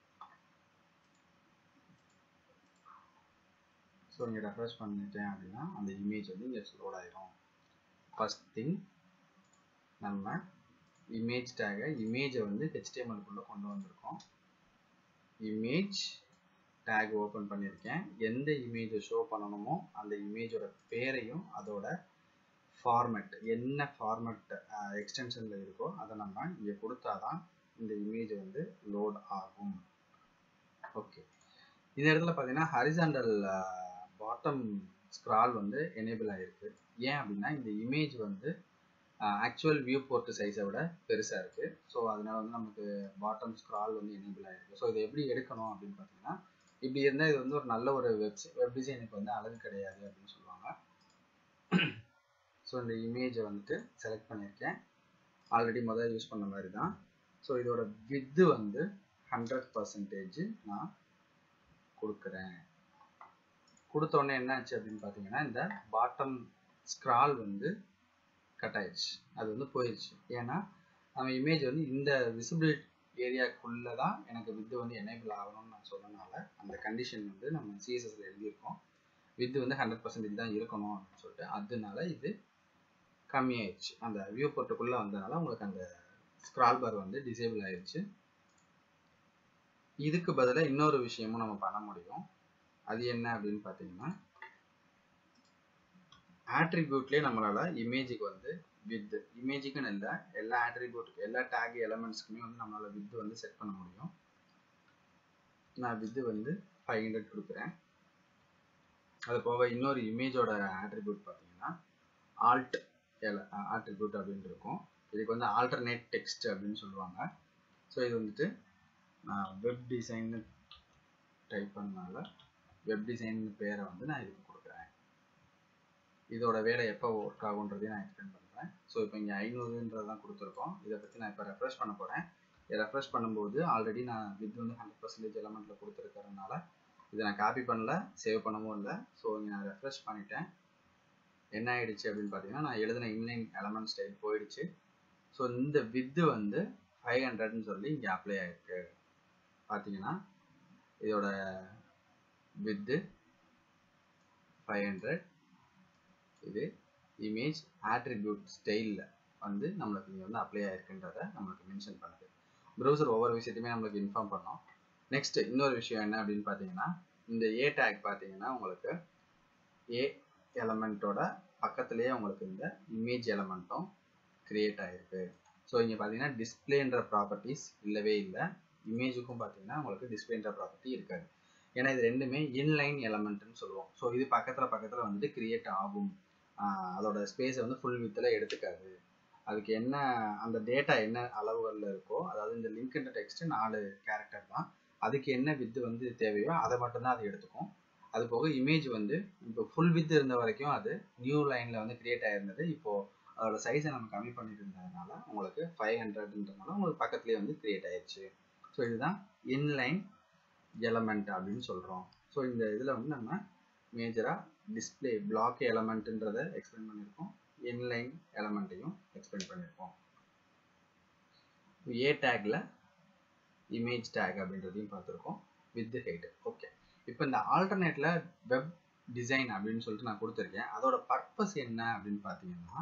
ஸோ இங்கே ரெஃப்ரெஷ் பண்ணிட்டேன் அப்படின்னா அந்த இமேஜ் வந்து இங்கே லோட் ஆயிரும். ஃபர்ஸ்ட் திங் நம்ம இமேஜ் டேகை இமேஜை வந்து HTML-க்குள்ளே கொண்டு வந்திருக்கோம். இமேஜ் டேக் ஓப்பன் பண்ணியிருக்கேன். எந்த இமேஜை ஷோ பண்ணணுமோ அந்த இமேஜோட பேரையும் அதோட ஃபார்மேட் என்ன ஃபார்மேட் எக்ஸ்டென்ஷனில் இருக்கோ அதை நம்ம இங்கே கொடுத்தாதான் இந்த இமேஜ் வந்து லோட் ஆகும். ஓகே, இந்த இடத்துல பார்த்தீங்கன்னா ஹரிசாண்டல் பாட்டம் ஸ்க்ரால் வந்து எனேபிள் ஆகிருக்கு. ஏன் அப்படின்னா இந்த இமேஜ் வந்து ஆக்சுவல் வியூ போர்ட் சைஸை விட பெருசாக இருக்குது. ஸோ அதனால வந்து நமக்கு பாட்டம் ஸ்க்ரால் வந்து எனேபிள் ஆகிருக்கு. ஸோ இதை எப்படி எடுக்கணும் அப்படின்னு பார்த்தீங்கன்னா, இப்படி இருந்தால் இது வந்து ஒரு நல்ல ஒரு வெப் டிசைனுக்கு வந்து அழகு கிடையாது அப்படின்னு சொல்லுவாங்க. ஸோ இந்த இமேஜை வந்துட்டு செலக்ட் பண்ணியிருக்கேன். ஆல்ரெடி முதல்ல யூஸ் பண்ண மாதிரி தான். ஸோ இதோட வித்து வந்து 100% நான் கொடுக்குறேன். கொடுத்தோடனே என்ன ஆச்சு அப்படின்னு பார்த்தீங்கன்னா, இந்த பாட்டம் ஸ்க்ரால் வந்து கட் ஆயிடுச்சு. அது வந்து போயிடுச்சு. ஏன்னா நம்ம இமேஜ் வந்து இந்த விசிபிள் ஏரியாக்குள்ளே தான் எனக்கு வித்து வந்து எனேபிள் ஆகணும்னு நான் சொன்னனால அந்த கண்டிஷன் வந்து நம்ம CSSல எழுதியிருக்கோம். வித்து வந்து 100% தான் இருக்கணும் அப்படின்னு சொல்லிட்டு, அதனால இது கம்மியாயிடுச்சு. அந்த வியூ போர்ட்டுக்குள்ளே வந்ததுனால உங்களுக்கு அந்த ஸ்க்ரால் பார் வந்து டிசேபிள் ஆயிடுச்சு. இதுக்கு பதிலாக இன்னொரு விஷயமும் நம்ம பண்ண முடியும். அது என்ன அப்படின்னு பார்த்தீங்கன்னா, ஆட்ரிபியூட்லேயே நம்மளால இமேஜுக்கு வந்து வித் இமேஜுக்குன்னு இல்லை, எல்லா ஆட்ரிபியூட்டுக்கு எல்லா டேக் எலமெண்ட்ஸ்க்குமே வந்து நம்மளால வித் வந்து செட் பண்ண முடியும். நான் வித் வந்து 500 கொடுக்குறேன். அது போக இன்னொரு இமேஜோட ஆட்ரிபியூட் பார்த்தீங்கன்னா ஆல்ட் ஆட்ரிபியூட் அப்படின்னு இருக்கும். இதுக்கு வந்து ஆல்டர்னேட் டெக்ஸ்ட் அப்படின்னு சொல்லுவாங்க. ஸோ இது வந்துட்டு நான் வெப் டிசைன் டைப் பண்ணனால வெப் டிசைன் பேரை வந்து நான் இதுக்கு கொடுக்குறேன். இதோட வேலை எப்போ ஒர்க் ஆகுன்றதையும் நான் எக்ஸ்பிளைன் பண்ணுறேன். ஸோ இப்போ இங்கே 500 தான் கொடுத்துருக்கோம். இதை பற்றி நான் இப்போ ரெஃப்ரெஷ் பண்ண போகிறேன். இதை ரெஃப்ரெஷ் பண்ணும்போது ஆல்ரெடி நான் வித் வந்து 100% எலமெண்ட்டில் கொடுத்துருக்கறதுனால இதை நான் காப்பி பண்ணல, சேவ் பண்ணவும் இல்லை. ஸோ இங்கே நான் ரெஃப்ரெஷ் பண்ணிட்டேன். என்ன ஆயிடுச்சு அப்படின்னு பார்த்தீங்கன்னா, நான் எழுதின இன்லைன் எலமெண்ட் ஸ்டைல் போயிடுச்சு. ஸோ இந்த வித்து வந்து 500ன்னு சொல்லி இங்கே அப்ளை ஆயிருக்கு. பார்த்தீங்கன்னா இதோட width 500, இது இமேஜ் attribute ஸ்டைலில் வந்து நம்மளுக்கு இங்கே வந்து அப்ளை ஆயிருக்குன்றதை நம்மளுக்கு மென்ஷன் பண்ணுது. ப்ரௌசர் ஒவ்வொரு விஷயத்தையுமே நம்மளுக்கு இன்ஃபார்ம் பண்ணோம். நெக்ஸ்ட் இன்னொரு விஷயம் என்ன அப்படின்னு பார்த்தீங்கன்னா, இந்த ஏ டேக் பார்த்தீங்கன்னா உங்களுக்கு ஏ எலமெண்ட்டோட பக்கத்துலேயே உங்களுக்கு இந்த இமேஜ் எலமெண்ட்டும் கிரியேட் ஆகிருக்கு. ஸோ இங்கே பார்த்தீங்கன்னா டிஸ்பிளேன்ற ப்ராப்பர்ட்டிஸ் இல்லவே இல்லை. இமேஜுக்கும் பார்த்தீங்கன்னா உங்களுக்கு டிஸ்பிளேன்ற ப்ராப்பர்ட்டி இருக்காது. ஏன்னா இது ரெண்டுமே இன்லைன் எலமெண்ட்னு சொல்லுவோம். ஸோ இது பக்கத்தில் வந்துட்டு கிரியேட் ஆகும். அதோட ஸ்பேஸை வந்து ஃபுல் வித்தில் எடுத்துக்காது. அதுக்கு என்ன அந்த டேட்டா என்ன அளவுகளில் இருக்கோ, அதாவது இந்த லிங்க்ன்ற டெக்ஸ்ட் 4 கேரக்டர் தான், அதுக்கு என்ன வித் வந்து தேவையோ அதை மட்டும்தான் அது எடுத்துக்கும். அது போக இமேஜ் வந்து இப்போ ஃபுல் வித் இருந்த வரைக்கும் அது நியூ லைனில் வந்து கிரியேட் ஆகிருந்தது. இப்போது அதோட சைஸை நம்ம கம்மி பண்ணிட்டு இருந்ததுனால உங்களுக்கு 500ன்றதுனால உங்களுக்கு பக்கத்துலேயே வந்து கிரியேட் ஆயிடுச்சு. ஸோ இதுதான் இன்லைன் எலமெண்ட் அப்படின்னு சொல்கிறோம். ஸோ இந்த இதில் வந்து நம்ம மேஜராக டிஸ்பிளே பிளாக் எலமெண்ட்ன்றதை எக்ஸ்பிளைன் பண்ணியிருக்கோம், இன்லைன் எலமெண்ட்டையும் எக்ஸ்பிளைன் பண்ணியிருக்கோம். ஏ டேக்ல இமேஜ் டேக் அப்படின்றதையும் பார்த்துருக்கோம் வித் ஹைட். ஓகே, இப்போ இந்த ஆல்டர்னேட்ல வெப் டிசைன் அப்படின்னு சொல்லிட்டு நான் கொடுத்துருக்கேன். அதோட பர்பஸ் என்ன அப்படின்னு பார்த்தீங்கன்னா,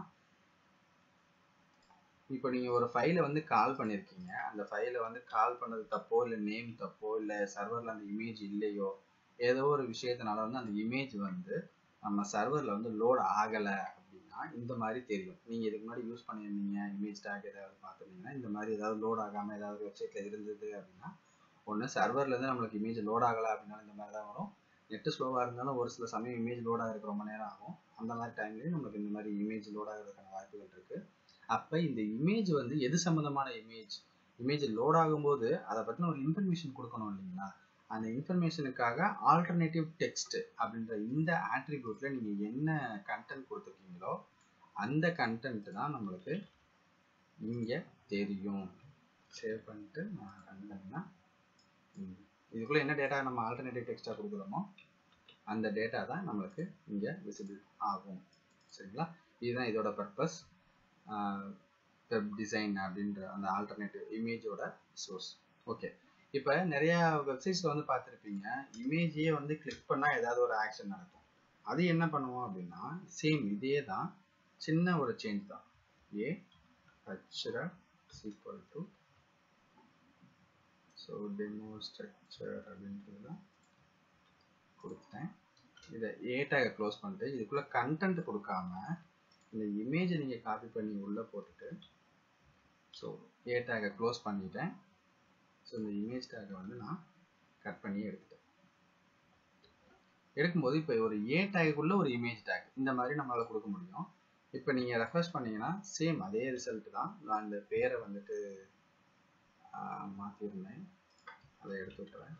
இப்போ நீங்கள் ஒரு ஃபைலை வந்து கால் பண்ணியிருக்கீங்க, அந்த ஃபைலை வந்து கால் பண்ணது தப்போ இல்லை நேம் தப்போ இல்லை சர்வரில் அந்த இமேஜ் இல்லையோ ஏதோ ஒரு விஷயத்தினால வந்து அந்த இமேஜ் வந்து நம்ம சர்வரில் வந்து லோட் ஆகலை அப்படின்னா இந்த மாதிரி தெரியும். நீங்கள் இதுக்கு முன்னாடி யூஸ் பண்ணியிருந்தீங்க இமேஜ் டேக் ஏதாவது பார்த்துருந்தீங்கன்னா இந்த மாதிரி ஏதாவது லோட் ஆகாமல் ஏதாவது வெப்சைட்டில் இருந்தது அப்படின்னா, ஒன்று சர்வர்லேருந்து நம்மளுக்கு இமேஜ் லோட் ஆகலை அப்படின்னாலும் இந்த மாதிரி தான் வரும். நெட்டு ஸ்லோவாக இருந்தாலும் ஒரு சில சமயம் இமேஜ் லோட் ஆகிறதுக்கு ரொம்ப நேரம் ஆகும். அந்த மாதிரி டைம்லேயும் நம்மளுக்கு இந்த மாதிரி இமேஜ் லோட் ஆகிறதுக்கான வாய்ப்புகள் இருக்குது. அப்போ இந்த இமேஜ் வந்து எது சம்மந்தமான இமேஜ் லோட் ஆகும்போது அதை பற்றின ஒரு இன்ஃபர்மேஷன் கொடுக்கணும் இல்லைங்களா? அந்த இன்ஃபர்மேஷனுக்காக ஆல்டர்னேட்டிவ் டெக்ஸ்ட் அப்படின்ற இந்த ஆட்ரிபியூட்ல நீங்கள் என்ன கண்டென்ட் கொடுத்துருக்கீங்களோ அந்த கண்டென்ட் தான் நம்மளுக்கு இங்கே தெரியும். சேவ் பண்ணிட்டு நான் ரன் பண்ணா இதுக்குள்ளே என்ன டேட்டா நம்ம ஆல்டர்னேட்டிவ் டெக்ஸ்ட்டாக கொடுக்குறோமோ அந்த டேட்டா தான் நம்மளுக்கு இங்கே விசிபிள் ஆகும். சரிங்களா? இதுதான் இதோட பர்பஸ். வெப் டிசைன் அப்படின்ற அந்த ஆல்டர்னேட்டிவ் இமேஜோட சோர்ஸ். ஓகே, இப்போ நிறையா வெப்சைட்ஸில் வந்து பார்த்துருப்பீங்க, இமேஜையே வந்து கிளிக் பண்ணால் ஏதாவது ஒரு ஆக்ஷன் நடக்கும். அது என்ன பண்ணுவோம் அப்படின்னா, சேம் இதே தான், சின்ன ஒரு சேஞ்ச் தான். A structure equal to so demo structure அப்படின்றது தான் கொடுத்தேன். இதை ஏ டேகை க்ளோஸ் பண்ணிட்டு இதுக்குள்ளே கண்டென்ட் கொடுக்காம இந்த இமேஜை நீங்கள் காப்பி பண்ணி உள்ளே போட்டுட்டு ஸோ ஏ டேகை க்ளோஸ் பண்ணிட்டேன். ஸோ இந்த இமேஜ் டேகை வந்து நான் கட் பண்ணி எடுக்கும்போது இப்போ ஒரு ஏ டேகுக்குள்ளே ஒரு இமேஜ் டேக் இந்த மாதிரி நம்மளால் கொடுக்க முடியும். இப்போ நீங்கள் ரெஃப்ரெஷ் பண்ணிங்கன்னா சேம் அதே ரிசல்ட் தான். நான் இந்த பேரை வந்துட்டு மாற்றிருந்தேன், அதை எடுத்து விட்டுறேன்.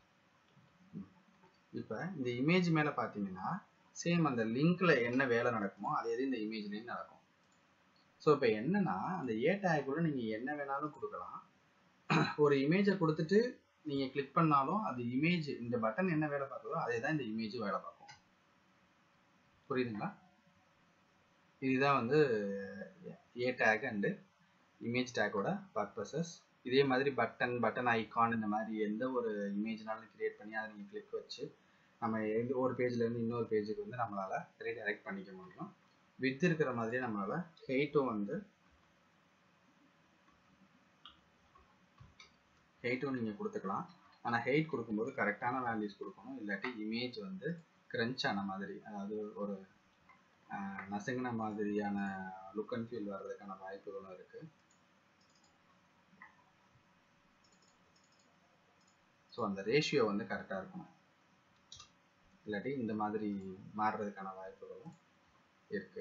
இப்போ இந்த இமேஜ் மேலே பார்த்தீங்கன்னா சேம் அந்த லிங்க்ல என்ன வேலை நடக்குமோ அதே இது இந்த இமேஜ்லேயும் நடக்கும். ஸோ இப்போ என்னன்னா அந்த ஏ டேக்குள்ள நீங்கள் என்ன வேணாலும் கொடுக்கலாம். ஒரு இமேஜை கொடுத்துட்டு நீங்கள் கிளிக் பண்ணாலும் அது இமேஜ் இந்த பட்டன் என்ன வேலை பார்க்குதோ அதே தான் இந்த இமேஜும் வேலை பார்க்கும். புரியுதுங்களா? இதுதான் வந்து ஏ டேக் அண்டு இமேஜ் டேக்கோட பர்பஸஸ். இதே மாதிரி பட்டன் ஐகான் இந்த மாதிரி எந்த ஒரு இமேஜ்னாலும் கிரியேட் பண்ணி அதை நீங்கள் கிளிக் வச்சு நம்ம ஒரு பேஜ்லேருந்து இன்னொரு பேஜுக்கு வந்து நம்மளால் ரீடைரக்ட் பண்ணிக்க முடியும். வித் இருக்கிற மாதிரியே நம்மளால் ஹெய்ட்டும் நீங்கள் கொடுத்துக்கலாம். ஆனால் ஹெய்ட் கொடுக்கும்போது கரெக்டான வேல்யூஸ் கொடுக்கணும், இல்லாட்டி இமேஜ் வந்து கிரன்ச் ஆன மாதிரி, அதாவது ஒரு நசுங்கின மாதிரியான லுக் அண்ட் ஃபீல் வர்றதுக்கான வாய்ப்புகளும் இருக்குது. ஸோ அந்த ரேஷியோ வந்து கரெக்டாக இருக்கணும், இல்லாட்டி இந்த மாதிரி மாறுறதுக்கான வாய்ப்புகளும் இருக்கு.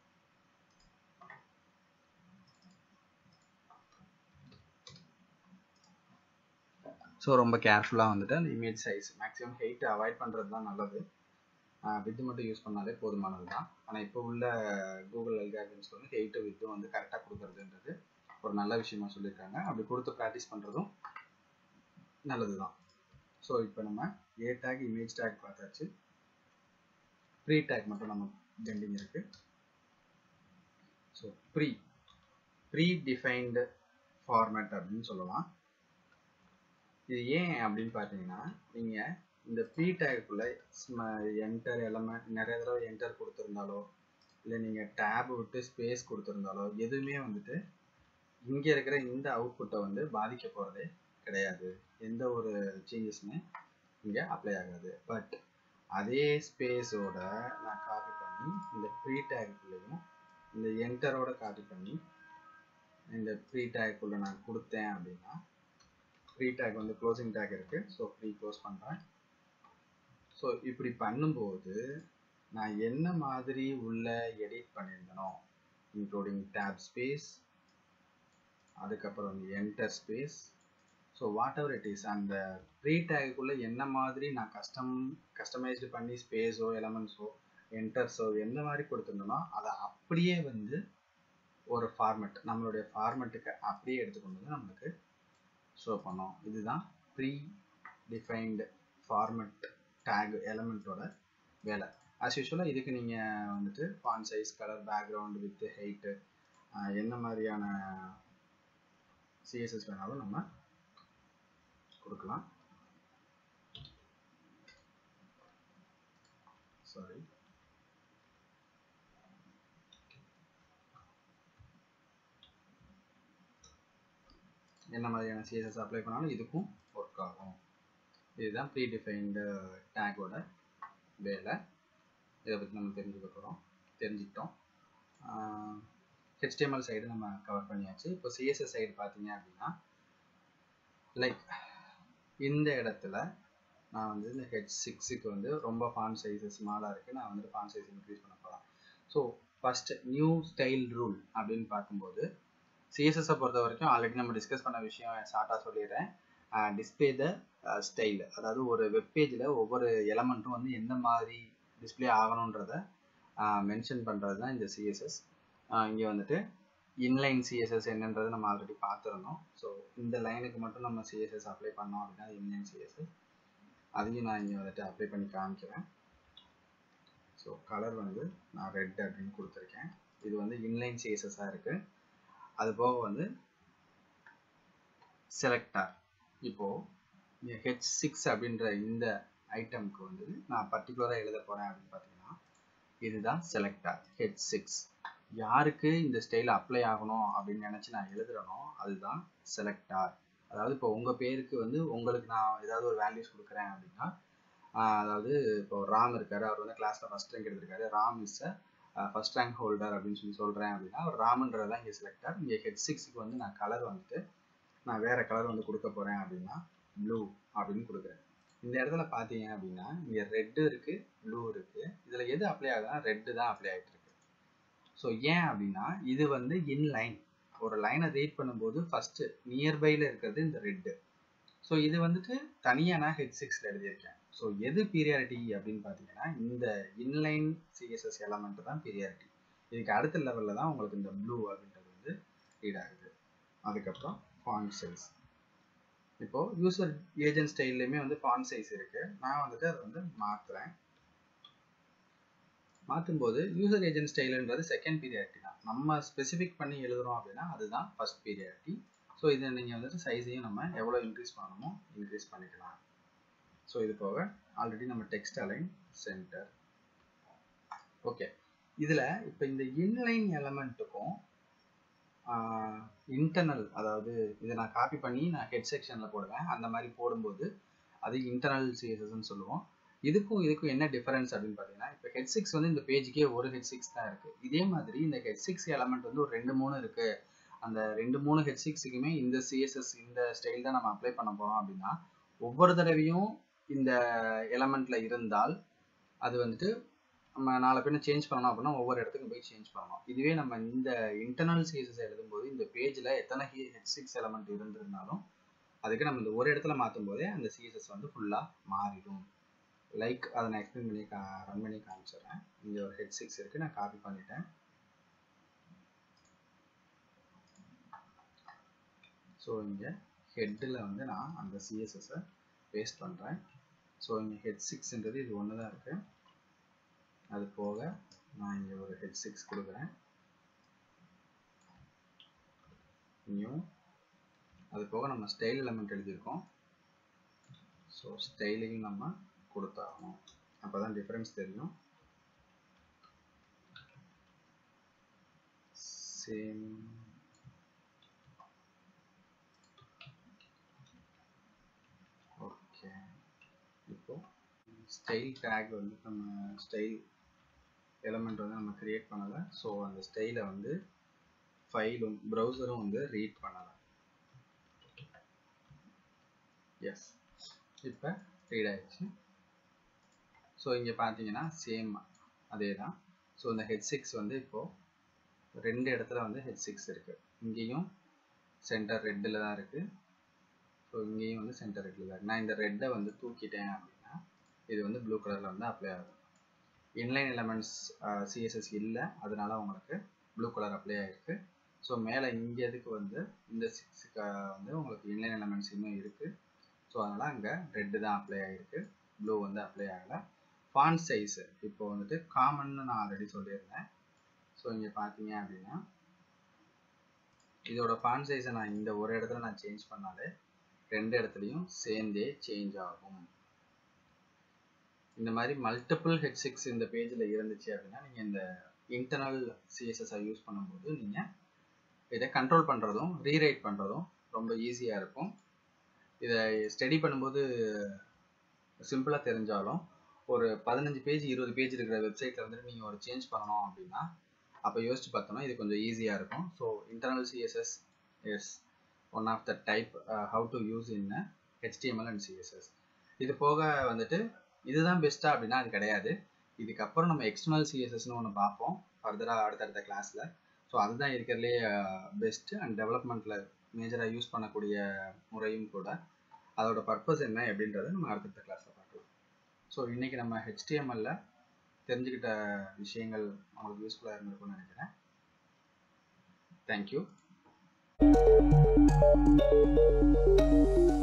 ஸோ ரொம்ப கேர்ஃபுல்லாக வந்துட்டு அந்த இமேஜ் சைஸ் மேக்ஸிமம் ஹெயிட்டை அவாய்ட் பண்ணுறது தான் நல்லது. வித்து மட்டும் யூஸ் பண்ணாலே போதுமானது தான். ஆனால் இப்போ உள்ள கூகுள் அல்காரிதம்ஸ் வந்து ஹெயிட்டும் வித்தும் வந்து கரெக்டாக கொடுக்குறதுன்றது ஒரு நல்ல விஷயமா சொல்லியிருக்காங்க. அப்படி கொடுத்து ப்ராக்டிஸ் பண்ணுறதும் நல்லது தான். ஸோ இப்போ நம்ம ஏ டேக் இமேஜ் டேக் பார்த்தாச்சு. ப்ரீ டேக் மட்டும் நம்ம பெண்டிங் இருக்குது. ஸோ ப்ரீ டிஃபைன்டு ஃபார்மேட் அப்படின்னு சொல்லலாம். இது ஏன் அப்படின்னு பார்த்தீங்கன்னா, நீங்கள் இந்த ப்ரீ டேக்குள்ளே என்டர் எலமெண்ட் நிறைய தடவை என்டர் கொடுத்துருந்தாலோ இல்லை நீங்கள் டேப் விட்டு ஸ்பேஸ் கொடுத்துருந்தாலோ எதுவுமே வந்துட்டு இங்கே இருக்கிற இந்த அவுட்புட்டை வந்து பாதிக்க போகிறதே கிடையாது. எந்த ஒரு சேஞ்சஸுமே இங்கே அப்ளை ஆகாது. பட் அதே ஸ்பேஸோட நான் காப்பி பண்ணி இந்த ப்ரீ டேக்குள்ளேயும் இந்த என்டரோட காப்பி பண்ணி இந்த ப்ரீ டேக்குள்ளே நான் கொடுத்தேன் அப்படின்னா, ப்ரீ டேக் வந்து க்ளோசிங் டேக் இருக்குது. ஸோ ப்ரீ க்ளோஸ் பண்ணுறேன். ஸோ இப்படி பண்ணும்போது நான் என்ன மாதிரி உள்ள எடிட் பண்ணியிருந்தனோ இன்க்ளூடிங் டேப் ஸ்பேஸ், அதுக்கப்புறம் enter space, so whatever it is அந்த ப்ரீ டேக்குள்ளே என்ன மாதிரி நான் கஸ்டமைஸ்டு பண்ணி ஸ்பேஸோ எலமெண்ட்ஸோ என்டர்ஸோ எந்த மாதிரி கொடுத்துருந்தனோ அதை அப்படியே வந்து ஒரு ஃபார்மெட் நம்மளுடைய ஃபார்மெட்டுக்கு அப்படியே எடுத்துக்கொண்டு வந்து நம்மளுக்கு ஷோ பண்ணோம். இதுதான் ப்ரீ டிஃபைன்டு ஃபார்மெட் டேக் எலமெண்ட்டோட வேலை. ஆஸ் யூஸ்வலாக இதுக்கு நீங்கள் வந்துட்டு font size, colour, background, width, height, என்ன மாதிரியான CSS வேணாலும் நம்ம கொடுக்கலாம். சாரி, என்ன மாதிரியான CSS அப்ளை பண்ணாலும் இதுக்கும் ஒர்க் ஆகும். இதுதான் ப்ரீ டிஃபைன்டு டேக்கோட வேலை. இதை பற்றி நம்ம தெரிஞ்சுக்கிட்டோம். HTML சைடு நம்ம கவர் பண்ணியாச்சு. இப்போ CSS சைடு பார்த்தீங்க அப்படின்னா, லைக் இந்த இடத்துல நான் வந்து இந்த H6க்கு வந்து ரொம்ப ஃபாண்ட் சைஸ் ஸ்மாலாக இருக்குது. நான் வந்து ஃபாண்ட் சைஸ் இன்க்ரீஸ் பண்ண போகிறேன். So first new style rule அப்படின்னு பார்க்கும்போது CSS பொறுத்த வரைக்கும் ஆல்ரெடி நம்ம டிஸ்கஸ் பண்ண விஷயம் ஷார்ட்டாக சொல்லிடுறேன். டிஸ்பிளே த ஸ்டைல், அதாவது ஒரு வெப்பேஜில் ஒவ்வொரு எலமெண்ட்டும் வந்து எந்த மாதிரி டிஸ்பிளே ஆகணுன்றத மென்ஷன் பண்ணுறது தான் இந்த CSS. இங்கே வந்துட்டு இன்லைன் CSS என்னன்றது நம்ம ஆல்ரெடி பார்த்துருந்தோம். ஸோ இந்த லைனுக்கு மட்டும் நம்ம CSS அப்ளை பண்ணோம் அப்படின்னா இன்லைன் CSS. அதையும் நான் இங்கே வந்துட்டு அப்ளை பண்ணி காமிக்கிறேன். ஸோ கலர் வந்து நான் ரெட் அப்படின்னு கொடுத்துருக்கேன். இது வந்து இன்லைன் CSS-ஆக இருக்குது. அது போக வந்து செலக்டார், இப்போது H6 அப்படின்ற இந்த ஐட்டமுக்கு வந்து நான் பர்டிகுலராக எழுத போகிறேன் அப்படின்னு பார்த்தீங்கன்னா இதுதான் செலக்டார் H6. யாருக்கு இந்த ஸ்டைல் அப்ளை ஆகணும் அப்படின்னு நினச்சி நான் எழுதுறனோ அதுதான் செலக்டார். அதாவது இப்போ உங்கள் பேருக்கு வந்து உங்களுக்கு நான் ஏதாவது ஒரு வேல்யூஸ் கொடுக்குறேன் அப்படின்னா, அதாவது இப்போ ராம் இருக்காரு, அவர் வந்து கிளாஸில் ஃபஸ்ட் ரேங்க் எடுத்திருக்காரு, Ram is first rank holder அப்படின்னு சொல்கிறேன் அப்படின்னா அவர் ராமன்றது தான் இங்கே செலக்டார். இங்கே H6க்கு வந்து நான் கலர் வந்துட்டு நான் வேறு கலர் வந்து கொடுக்க போகிறேன் அப்படின்னா ப்ளூ அப்படின்னு கொடுக்குறேன். இந்த இடத்துல பார்த்தீங்க அப்படின்னா இங்கே ரெட்டு இருக்குது, ப்ளூ இருக்குது. இதில் எது அப்ளை ஆகுதுன்னா ரெட்டு தான் அப்ளை ஆகிட்டு இருக்கு. ஸோ ஏன் அப்படின்னா இது வந்து இன்லைன், ஒரு லைனை ரீட் பண்ணும்போது ஃபஸ்ட்டு நியர்பையில் இருக்கிறது இந்த ரெட்டு. ஸோ இது வந்துட்டு தனியாக நான் H6ல எழுதியிருக்கேன். ஸோ எது பீரியாரிட்டி அப்படின்னு பார்த்தீங்கன்னா இந்த இன்லைன் CSS எலமெண்ட் தான் பீரியாரிட்டி. இதுக்கு அடுத்த லெவலில் தான் உங்களுக்கு இந்த ப்ளூ அப்படின்றது வந்து ரீட் ஆகுது. அதுக்கப்புறம் ஃபாண்ட் சைஸ், இப்போது யூசர் ஏஜென்ட் ஸ்டைல்லையுமே வந்து ஃபாண்ட் சைஸ் இருக்குது. நான் வந்துட்டு அதை வந்து மாற்றுறேன். மாற்றும்போது யூசர் ஏஜென்ட் ஸ்டைலுன்றது செகண்ட் பீரியாரிட்டி தான். நம்ம ஸ்பெசிஃபிக் பண்ணி எழுதுகிறோம் அப்படின்னா அதுதான் ஃபர்ஸ்ட் பீரியாரிட்டி. ஸோ இதை நீங்கள் வந்துட்டு சைஸையும் நம்ம எவ்வளோ இன்க்ரீஸ் பண்ணணுமோ இன்க்ரீஸ் பண்ணிக்கலாம். ஸோ இது போக ஆல்ரெடி நம்ம டெக்ஸ்ட் அலைன் சென்டர். ஓகே, இதில் இப்போ இந்த இன்லைன் எலமெண்ட்டுக்கும் இன்டர்னல், அதாவது இதை நான் காப்பி பண்ணி நான் ஹெட் செக்ஷனில் போடுவேன். அந்த மாதிரி போடும்போது அது இன்டர்னல் CSSன்னு சொல்லுவோம். இதுக்கும் என்ன டிஃபரன்ஸ் அப்படின்னு பார்த்தீங்கன்னா, இப்போ H6 வந்து இந்த பேஜுக்கே ஒரு H6 தான் இருக்குது. இதே மாதிரி இந்த H6 எலமெண்ட் வந்து ஒரு 2-3 இருக்குது. அந்த 2-3 H6க்குமே இந்த CSS இந்த ஸ்டைல் தான் நம்ம அப்ளை பண்ண போகிறோம் அப்படின்னா ஒவ்வொரு தடவையும் இந்த எலமெண்ட்டில் இருந்தால் அது வந்துட்டு நம்ம நாளை பின்ன சேஞ்ச் பண்ணணும் அப்படின்னா ஒவ்வொரு இடத்துக்கும் போய் சேஞ்ச் பண்ணணும். இதுவே நம்ம இந்த இன்டர்னல் CSS எழுதும்போது இந்த பேஜில் எத்தனை H6 எலமெண்ட் இருந்திருந்தாலும் அதுக்கு நம்ம இந்த ஒரு இடத்துல மாற்றும் போதே அந்த CSS வந்து ஃபுல்லாக மாறிடும். லைக் அதை நான் எக்ஸ்பிளைன் பண்ணி ரன் பண்ணி காமிச்சிடுறேன். இங்கே ஒரு H6 இருக்குது, நான் காப்பி பண்ணிட்டேன். ஸோ இங்கே ஹெட்டில் வந்து நான் அந்த CSS-ஐ பேஸ்ட் பண்ணுறேன். ஸோ இங்கே H6ன்றது இது ஒன்று தான் இருக்குது. அது போக நான் இங்கே ஒரு H6 கொடுக்குறேன். நியூ அது போக நம்ம ஸ்டைல் எலிமெண்ட் எழுதியிருக்கோம். ஸோ ஸ்டைலையும் நம்ம கொடுத்தாகணும், அப்போ தான் டிஃப்ரென்ஸ் தெரியும். Same okay. இப்போ ஸ்டைல் டேக் வந்து நம்ம ஸ்டைல் எலிமெண்ட் வந்து நம்ம கிரியேட் பண்ணலை. ஸோ அந்த ஸ்டைலை வந்து ஃபைலும் ப்ரௌசரும் வந்து ரீட் பண்ணலை. எஸ், இப்போ ரீட் ஆயிடுச்சு. ஸோ இங்கே பார்த்தீங்கன்னா சேம் அதே தான். ஸோ இந்த H6 வந்து இப்போது 2 இடத்துல வந்து H6 இருக்குது. இங்கேயும் சென்டர் ரெட்டில் தான் இருக்குது. ஸோ இங்கேயும் வந்து சென்டர் ரெட்டில் தான் இருக்குது. நான் இந்த ரெட்டை வந்து தூக்கிட்டேன் அப்படின்னா இது வந்து ப்ளூ கலரில் வந்து அப்ளை ஆகும். இன்லைன் எலமெண்ட்ஸ் CSS இல்லை, அதனால உங்களுக்கு ப்ளூ கலர் அப்ளை ஆகிருக்கு. ஸோ மேலே இங்கே எதுக்கு வந்து இந்த 6 வந்து உங்களுக்கு இன்லைன் எலமெண்ட்ஸ் இன்னும் இருக்குது. ஸோ அதனால் அங்கே ரெட்டு தான் அப்ளை ஆகிருக்கு, ப்ளூ வந்து அப்ளை ஆகலை. ஃபாண்ட் சைஸு இப்போ வந்துட்டு காமன்னு நான் ஆல்ரெடி சொல்லியிருந்தேன். ஸோ இங்கே பார்த்தீங்க அப்படின்னா இதோட ஃபாண்ட் சைஸை நான் இந்த ஒரு இடத்துல நான் சேஞ்ச் பண்ணாலே 2 இடத்துலையும் சேர்ந்தே சேஞ்ச் ஆகும். இந்த மாதிரி மல்டிபிள் H6 இந்த பேஜில் இருந்துச்சு அப்படின்னா நீங்கள் இந்த இன்டர்னல் CSS யூஸ் பண்ணும்போது நீங்கள் இதை கண்ட்ரோல் பண்ணுறதும் ரீரைட் பண்ணுறதும் ரொம்ப ஈஸியாக இருக்கும். இதை ஸ்டடி பண்ணும்போது சிம்பிளாக தெரிஞ்சாலும் ஒரு 15 பேஜ் 20 பேஜ் இருக்கிற வெப்சைட்டில் வந்துட்டு நீங்கள் ஒரு சேஞ்ச் பண்ணணும் அப்படின்னா அப்போ யோசிச்சு பார்த்தோம்னா இது கொஞ்சம் ஈஸியாக இருக்கும். So internal CSS is one of the type how to use in HTML and CSS. இது போக வந்துட்டு இதுதான் பெஸ்ட்டாக அப்படின்னா அது கிடையாது. இதுக்கப்புறம் நம்ம எக்ஸ்டர்னல் CSSன்னு ஒன்று பார்ப்போம் ஃபர்தராக அடுத்தடுத்த கிளாஸில். ஸோ அதுதான் இருக்கிறதுலே பெஸ்ட்டு அண்ட் டெவலப்மெண்ட்டில் மேஜராக யூஸ் பண்ணக்கூடிய முறையும் கூட. அதோட பர்பஸ் என்ன அப்படின்றத நம்ம அடுத்தடுத்த கிளாஸில் பார்க்கலாம். ஸோ இன்றைக்கி நம்ம HTML தெரிஞ்சுக்கிட்ட விஷயங்கள் உங்களுக்கு யூஸ்ஃபுல்லாக இருந்திருக்கும்னு நினைக்கிறேன். தேங்க்யூ.